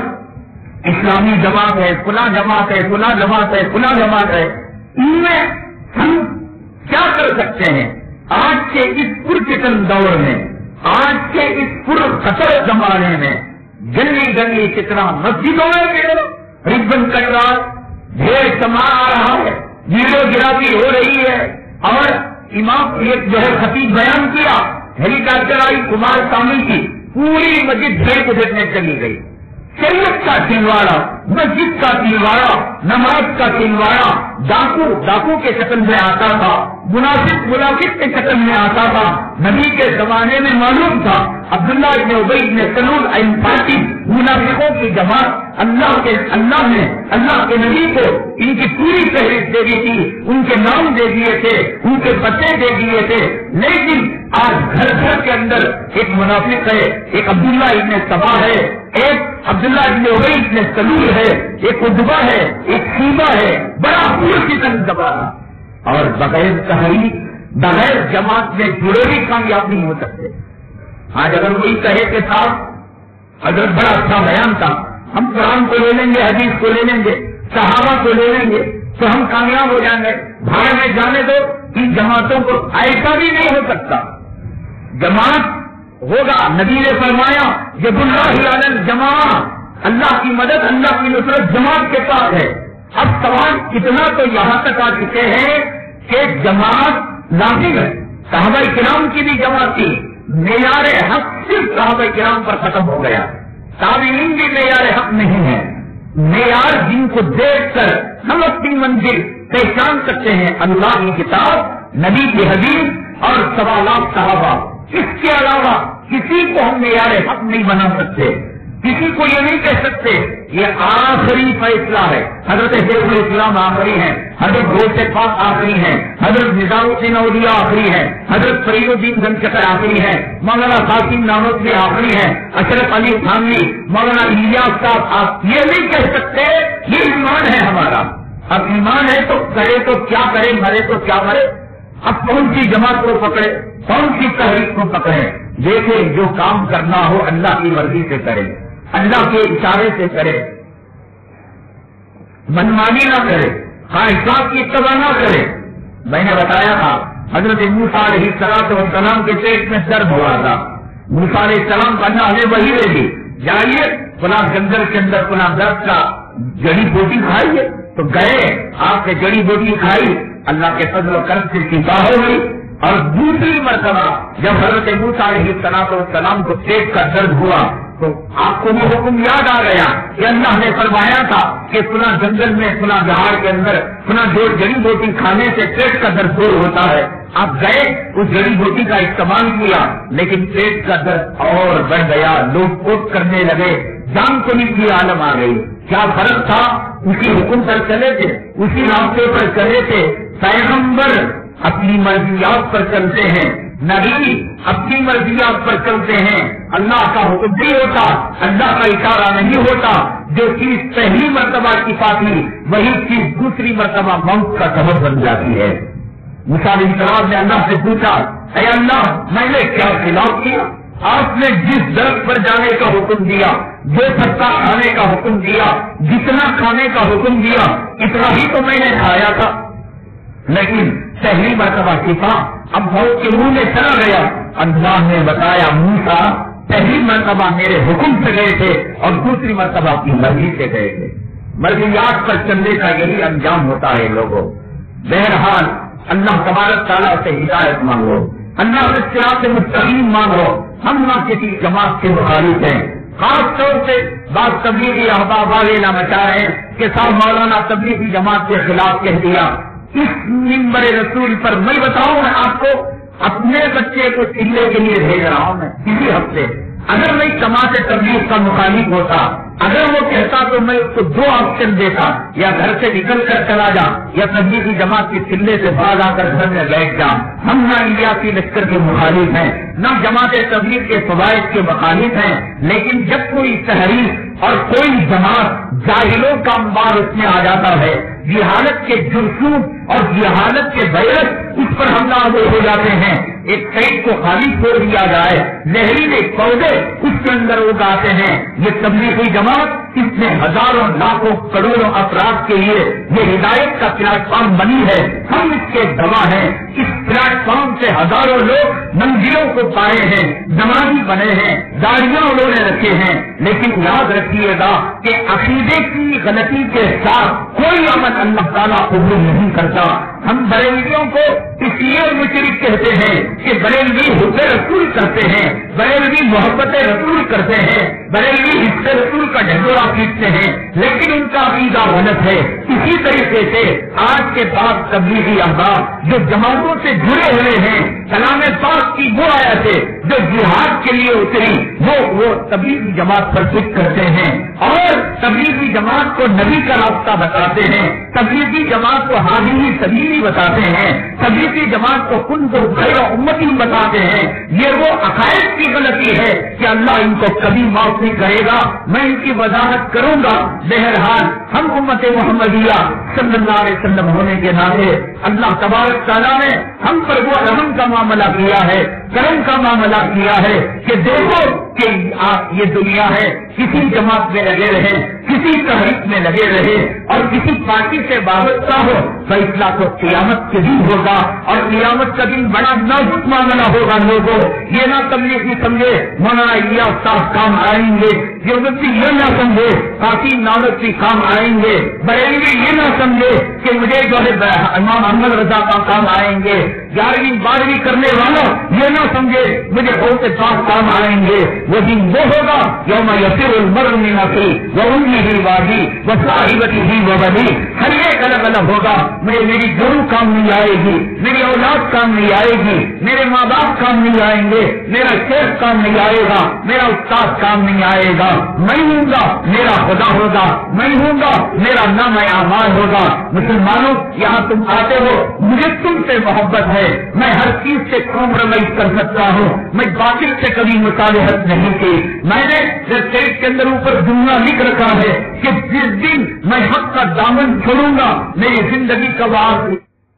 Speaker 1: اسلامی جماعت ہے، فلاں جماعت ہے، فلاں جماعت ہے، فلاں جماعت ہے، ان میں ہم کیا کر سکتے ہیں؟ آج کے اس پرفتن دور میں، آج کے اس پر خطر زمانے میں گلی گلی کتنا مسجدوں میں ربن کٹ رہا، ڈھیر سما آ رہا ہے، ویڈیو گرافی ہو رہی ہے اور امام ایک جو ہے خطیب بیان کیا، ہیلی کاپٹر آئی کمار سوامی کی، پوری مسجد بھیڑ گزرنے چلی گئی. شریعت کا تلوارا، مسجد کا تلوارا، نماز کا تلوارا ڈاکو ڈاکو کے شکل میں آتا تھا، منافق منافق کے شکل میں آتا تھا. نبی کے زمانے میں معلوم تھا عبداللہ ابن ابی ابن سلول این پارٹی منافقوں کی جماعت. اللہ کے اللہ نے اللہ کے نبی کو ان کی پوری فہرست دے دی تھی، ان کے نام دے دیے تھے، ان کے پتے دے دیے تھے. لیکن آج گھر گھر کے اندر ایک منافق ہے، ایک عبداللہ ابن سبا ہے، ایک عبداللہ ابن ابی ابن سلول ہے، ایک ادبا ہے، ایک سیبا ہے، بڑا پوری زبان اور بغیر تحریک بغیر جماعت میں جڑے بھی کامیاب نہیں ہو سکتے. آج اگر وہی کہے کہ صاحب حضرت بڑا اچھا بیان تھا، ہم قرآن کو لے لیں گے، حدیث کو لے لیں گے، صحابہ کو لے لیں گے تو ہم کامیاب ہو جائیں گے، بھاڑ میں جانے دو ان جماعتوں کو. ایسا بھی نہیں ہو سکتا. جماعت ہوگا، نبی نے فرمایا جب اللہ علی الجماعت، اللہ کی مدد اللہ کی نصرت جماعت کے پاس ہے. اب سوال اتنا تو یہاں تک آ چکے ہیں کہ جماعت لازم ہے. صحابہ کرام کی بھی جماعت تھی، معیار حق صرف صحابہ کرام پر ختم ہو گیا. تابعین بھی معیار حق نہیں ہے. معیار جن کو دیکھ کر ہم اپنی منزل پہچان سکتے ہیں اللہ کی کتاب، نبی کی حدیث اور سوالات صحابہ. اس کے علاوہ کسی کو ہم معیار حق نہیں بنا سکتے، کسی کو یہ نہیں کہہ سکتے یہ آخری فیصلہ ہے. حضرت شیخ الاسلام آخری ہے، حضرت غوث پاک آخری ہے، حضرت نظام الدین اولیاء آخری ہے، حضرت فرید الدین گنجکر آخری ہے، مولانا قاسم نانوتوی آخری ہے، اشرف علی تھانوی، مولانا الیاس صاحب. یہ نہیں کہہ سکتے. یہ ایمان ہے ہمارا. اب ایمان ہے تو کرے تو کیا کرے، مرے تو کیا مرے. اب کون سی جماعت کو پکڑے، کون سی تحریک کو پکڑے؟ دیکھیں جو کام کرنا ہو اللہ کی مرضی سے کرے، اللہ کے اشارے سے کرے، منمانی نہ کرے، خواہشات کی اتباع نہ کرے. میں نے بتایا تھا حضرت موسیٰ علیہ السلام کے پیٹ میں درد ہوا تھا. موسیٰ علیہ السلام کا اللہ نے وحی دے دی، جائیے فلاں جنگل کے اندر فلاں درد کا جڑی بوٹی کھائیے. تو گئے، آپ نے جڑی بوٹی کھائی، اللہ کے فضل و کرم سے شفا ہو گئی. اور دوسری مرتبہ جب حضرت موسیٰ علیہ السلام کو پیٹ کا درد ہوا تو آپ کو وہ حکم یاد آ گیا کہ اللہ نے فرمایا تھا کہ فلاں جنگل میں فلاں جہاز کے اندر فلاں جو جڑی بوٹی کھانے سے پیٹ کا درد دور ہوتا ہے. آپ گئے، اس جڑی بوٹی کا استعمال کیا، لیکن پیٹ کا درد اور بڑھ گیا، لوگ کوٹ کرنے لگے، جان کو نہیں کی عالم آ گئی. کیا فرق تھا؟ اسی حکم پر چلے تھے، اسی راستے پر چلے تھے. پیغمبر اپنی مرضیات پر چلتے ہیں، نبی اپنی مرضیات پر چلتے ہیں. اللہ کا حکم نہیں ہوتا، اللہ کا اشارہ نہیں ہوتا. جو چیز پہلی مرتبہ کی پاتی وہی چیز دوسری مرتبہ موت کا سبب بن جاتی ہے. موسیٰ علیہ السلام نے اللہ سے پوچھا، اے اللہ میں نے کیا خلاف کیا؟ آپ نے جس درخت پر جانے کا حکم دیا، جو پتا کھانے کا حکم دیا، جتنا کھانے کا حکم دیا، اتنا ہی تو میں نے کھایا تھا، لیکن پہلی مرتبہ سیکھا، اب بہت کے منہ میں چلا گیا۔ اللہ نے بتایا موسیٰ پہلی مرتبہ میرے حکم سے گئے تھے اور دوسری مرتبہ کی مرضی سے گئے تھے۔ مرضیات پر چلنے کا یہی انجام ہوتا ہے لوگوں۔ بہرحال اللہ تبارک تعالیٰ سے ہدایت مانگو، اللہ سے صراط مستقیم مانگو۔ ہم نہ کسی جماعت کے مخالف ہیں، خاص طور سے بات تبلیغی احباب والے نہ مچائے ہیں کہ صاحب مولانا تبلیغی جماعت کے خلاف کہہ دیا۔ اس منبر رسول پر میں بتاؤں، میں آپ کو اپنے بچے کو چلے کے لیے بھیج رہا ہوں میں کسی ہفتے، اگر میں جماعت تبلیغ کا مخالف ہوتا، اگر وہ کہتا تو میں اس کو دو آپشن دیتا، یا گھر سے نکل کر چلا جا یا تبلیغی جماعت کے چلے سے باز آ کر گھر میں بیٹھ جا۔ ہم نہ الیاسی لشکر کے مخالف ہیں، نہ جماعت تبلیغ کے فوائد کے مخالف ہیں، لیکن جب کوئی تحریک اور کوئی جماعت جاہلوں کا انبار اس میں آ جاتا ہے، جہالت کے جرسوم اور جہالت کے بیرت اس پر حملہ آور ہو جاتے ہیں، ایک سائڈ کو خالی چھوڑ دیا جائے، زہریلے پودے اس کے اندر اگاتے ہیں۔ یہ تبلیغی جماعت اس میں ہزاروں لاکھوں کروڑوں افراد کے لیے یہ ہدایت کا پلیٹ فارم بنی ہے، ہم اس کے گواہ ہیں۔ اس پلیٹ فارم سے ہزاروں لوگ منزلوں کو پائے ہیں، نمازی بنے ہیں، داڑیاں انہوں نے رکھے ہیں، لیکن یاد رکھیے گا کہ عقیدے کی غلطی کے ساتھ کوئی عمل اللہ تعالیٰ قبول نہیں کرتا۔ ہم بریلویوں کو اس لیے مشرک کہتے ہیں کہ بریلوی حب رسول کرتے ہیں، بریلوی محبت رسول کرتے ہیں، بریلوی حب رسول کا ڈھنڈورا پیٹتے ہیں، لیکن ان کا عقیدہ غلط ہے۔ اسی طریقے سے آج کے بعد تبلیغی احباب جو جماعتوں سے جڑے ہوئے ہیں، کلام پاک کی وہ آیتیں جو جہاد کے لیے اتری وہ وہ تبلیغی جماعت پر فکر کرتے ہیں اور تبلیغی جماعت کو نبی کا راستہ بتاتے ہیں، تبلیغی جماعت کو حاضری سبیلی بتاتے ہیں، تبلیغی جماعت کو کنزو خیر امتی بتاتے ہیں۔ یہ وہ عقائد کی غلطی ہے کہ اللہ ان کو کبھی معاف نہیں کرے گا، میں ان کی وضاحت کروں گا۔ بہرحال ہم امت محمدیہ صلی اللہ علیہ وسلم ہونے کے ناطے اللہ تبارک تعالیٰ نے ہم پر وہ رحم کا معاملہ کیا ہے، کرم کا معاملہ کیا ہے کہ دیکھو کہ آپ یہ دنیا ہے، کسی جماعت میں لگے رہے، کسی تحریک میں لگے رہے اور کسی پارٹی سے وابستہ ہو، فیصلہ تو قیامت کے دن ہوگا اور قیامت کا دن بڑا نازک معاملہ ہوگا۔ لوگوں یہ نہ تبلیغی سمجھے مولانا الیاس صاحب کام آئیں گے، دیوبندی یہ نہ سمجھے قاسم نانوتوی کام آئیں گے، بریلوی یہ نہ سمجھے کہ مجھے جو ہے امام احمد رضا کا کام آئیں گے، گیارہویں بارہویں کرنے والوں یہ نہ سمجھے مجھے بہت سے پاس کام آئیں گے۔ وہ دن وہ ہوگا یوم یفر المرء من اخیہ وامہ وابیہ وصاحبتہ وبنیہ، ہر ایک الگ الگ ہوگا۔ مجھے میری گرو کام نہیں آئے گی، میری اولاد کام نہیں آئے گی، میرے ماں باپ کام نہیں آئیں گے، میرا شیخ کام نہیں آئے گا، میرا استاد کام نہیں آئے گا، میں ہوں گا میرا خدا ہوگا، میں ہوں گا میرا نام اعمال ہوگا۔ مسلمانوں یہاں تم آتے ہو، مجھے تم سے محبت ہے، میں ہر چیز سے کمپرومائز کر سکتا ہوں، میں باطل سے کبھی مصالحت نہیں کی۔ میں نے اسٹیج کے اندر اوپر جملہ لکھ رکھا ہے کہ جس دن میں حق کا دامن چھوڑوں گا میری زندگی کا وعدہ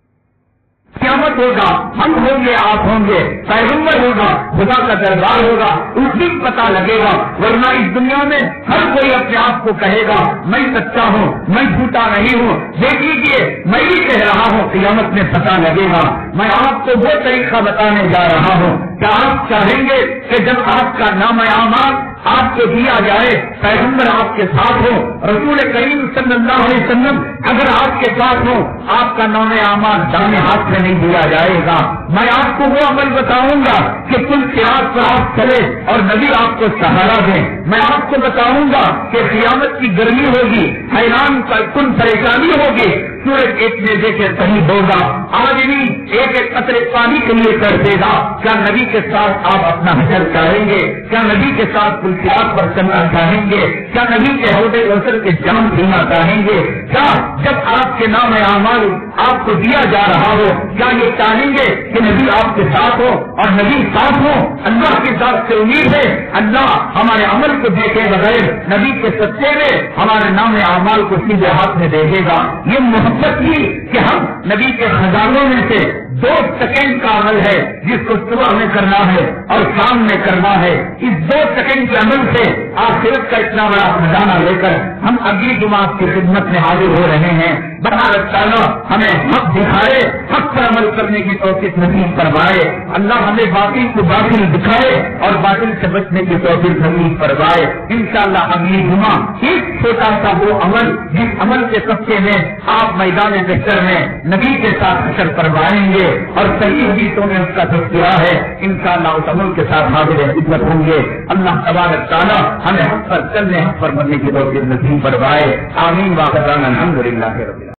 Speaker 1: قیامت ہوگا، ہم ہوں گے، آپ ہوں گے، پیغمبر ہوگا، خدا کا دربار ہوگا، اس دن پتا لگے گا۔ ورنہ اس دنیا میں ہر کوئی اپنے آپ کو کہے گا میں سچا ہوں، میں جھوٹا نہیں ہوں۔ دیکھ لیجیے میں بھی کہہ رہا ہوں، قیامت میں پتا لگے گا۔ میں آپ کو وہ طریقہ بتانے جا رہا ہوں کہ آپ چاہیں گے کہ جب آپ کا نام اعمال آپ کو دیا جائے، پیغمبر آپ کے ساتھ ہو، رسول کریم صلی اللہ علیہ وسلم اگر آپ کے ساتھ ہو، آپ کا نام اعمال دائیں ہاتھ میں نہیں دیا جائے گا۔ میں آپ کو وہ عمل بتاؤں گا کہ کل صراط پر آپ چلے اور نبی آپ کو سہارا دیں۔ میں آپ کو بتاؤں گا کہ قیامت کی گرمی ہوگی، حیران کن پریشانی ہوگی، سورج ایک نیزے کے قریب ہوگا، آدمی ایک ایک قطرے پانی کے لیے کر دے گا۔ کیا نبی کے ساتھ آپ اپنا حشر چاہیں گے؟ کیا نبی کے ساتھ کل صراط پر چلنا چاہیں گے؟ کیا نبی کے حوض کوثر کے جام پینا چاہیں گے؟ کیا جب آپ کے نام اعمال آپ کو دیا جا رہا ہو، کیا یہ چاہیں گے کہ نبی آپ کے ساتھ ہو اور نبی ساتھ ہو؟ اللہ کے ساتھ سے امید ہے اللہ ہمارے عمل کو دیکھے بغیر نبی کے سچے میں ہمارے نام اعمال کو سیدھے ہاتھ میں دیکھے گا۔ یہ محبت محبت کی کہ ہم نبی کے خزانوں میں سے دو سیکنڈ کا عمل ہے جس کو صبح میں کرنا ہے اور شام میں کرنا ہے. اس دو سیکنڈ کے عمل سے آخرت کا اتنا بڑا خزانہ لے کر ہم اگلی جماعت کی خدمت میں حاضر ہو رہے ہیں. بہار تعالیٰ ہمیں حق دکھائے, حق پر عمل کرنے کی توفیق نصیب فرمائے. اللہ ہمیں باطل کو باطل دکھائے اور باطل سے بچنے کی توفیق نصیب فرمائے. انشاءاللہ اگلی جمعہ ایک چھوٹا سا وہ عمل جس عمل کے سبقے میں آپ میدان بہتر میں نبی کے ساتھ حشر فرمائیں گے اور صحیح حدیثوں میں اس کا تذکرہ ہے. انشاءاللہ اس عمل کے ساتھ حاضر خدمت ہوں گے. اللہ تبارک تعالیٰ ہمیں حق پر چلنے, حق پر مرنے کی توفیق نصیب فرمائے. آمین. واخر دعوانا الحمدللہ رب العالمین.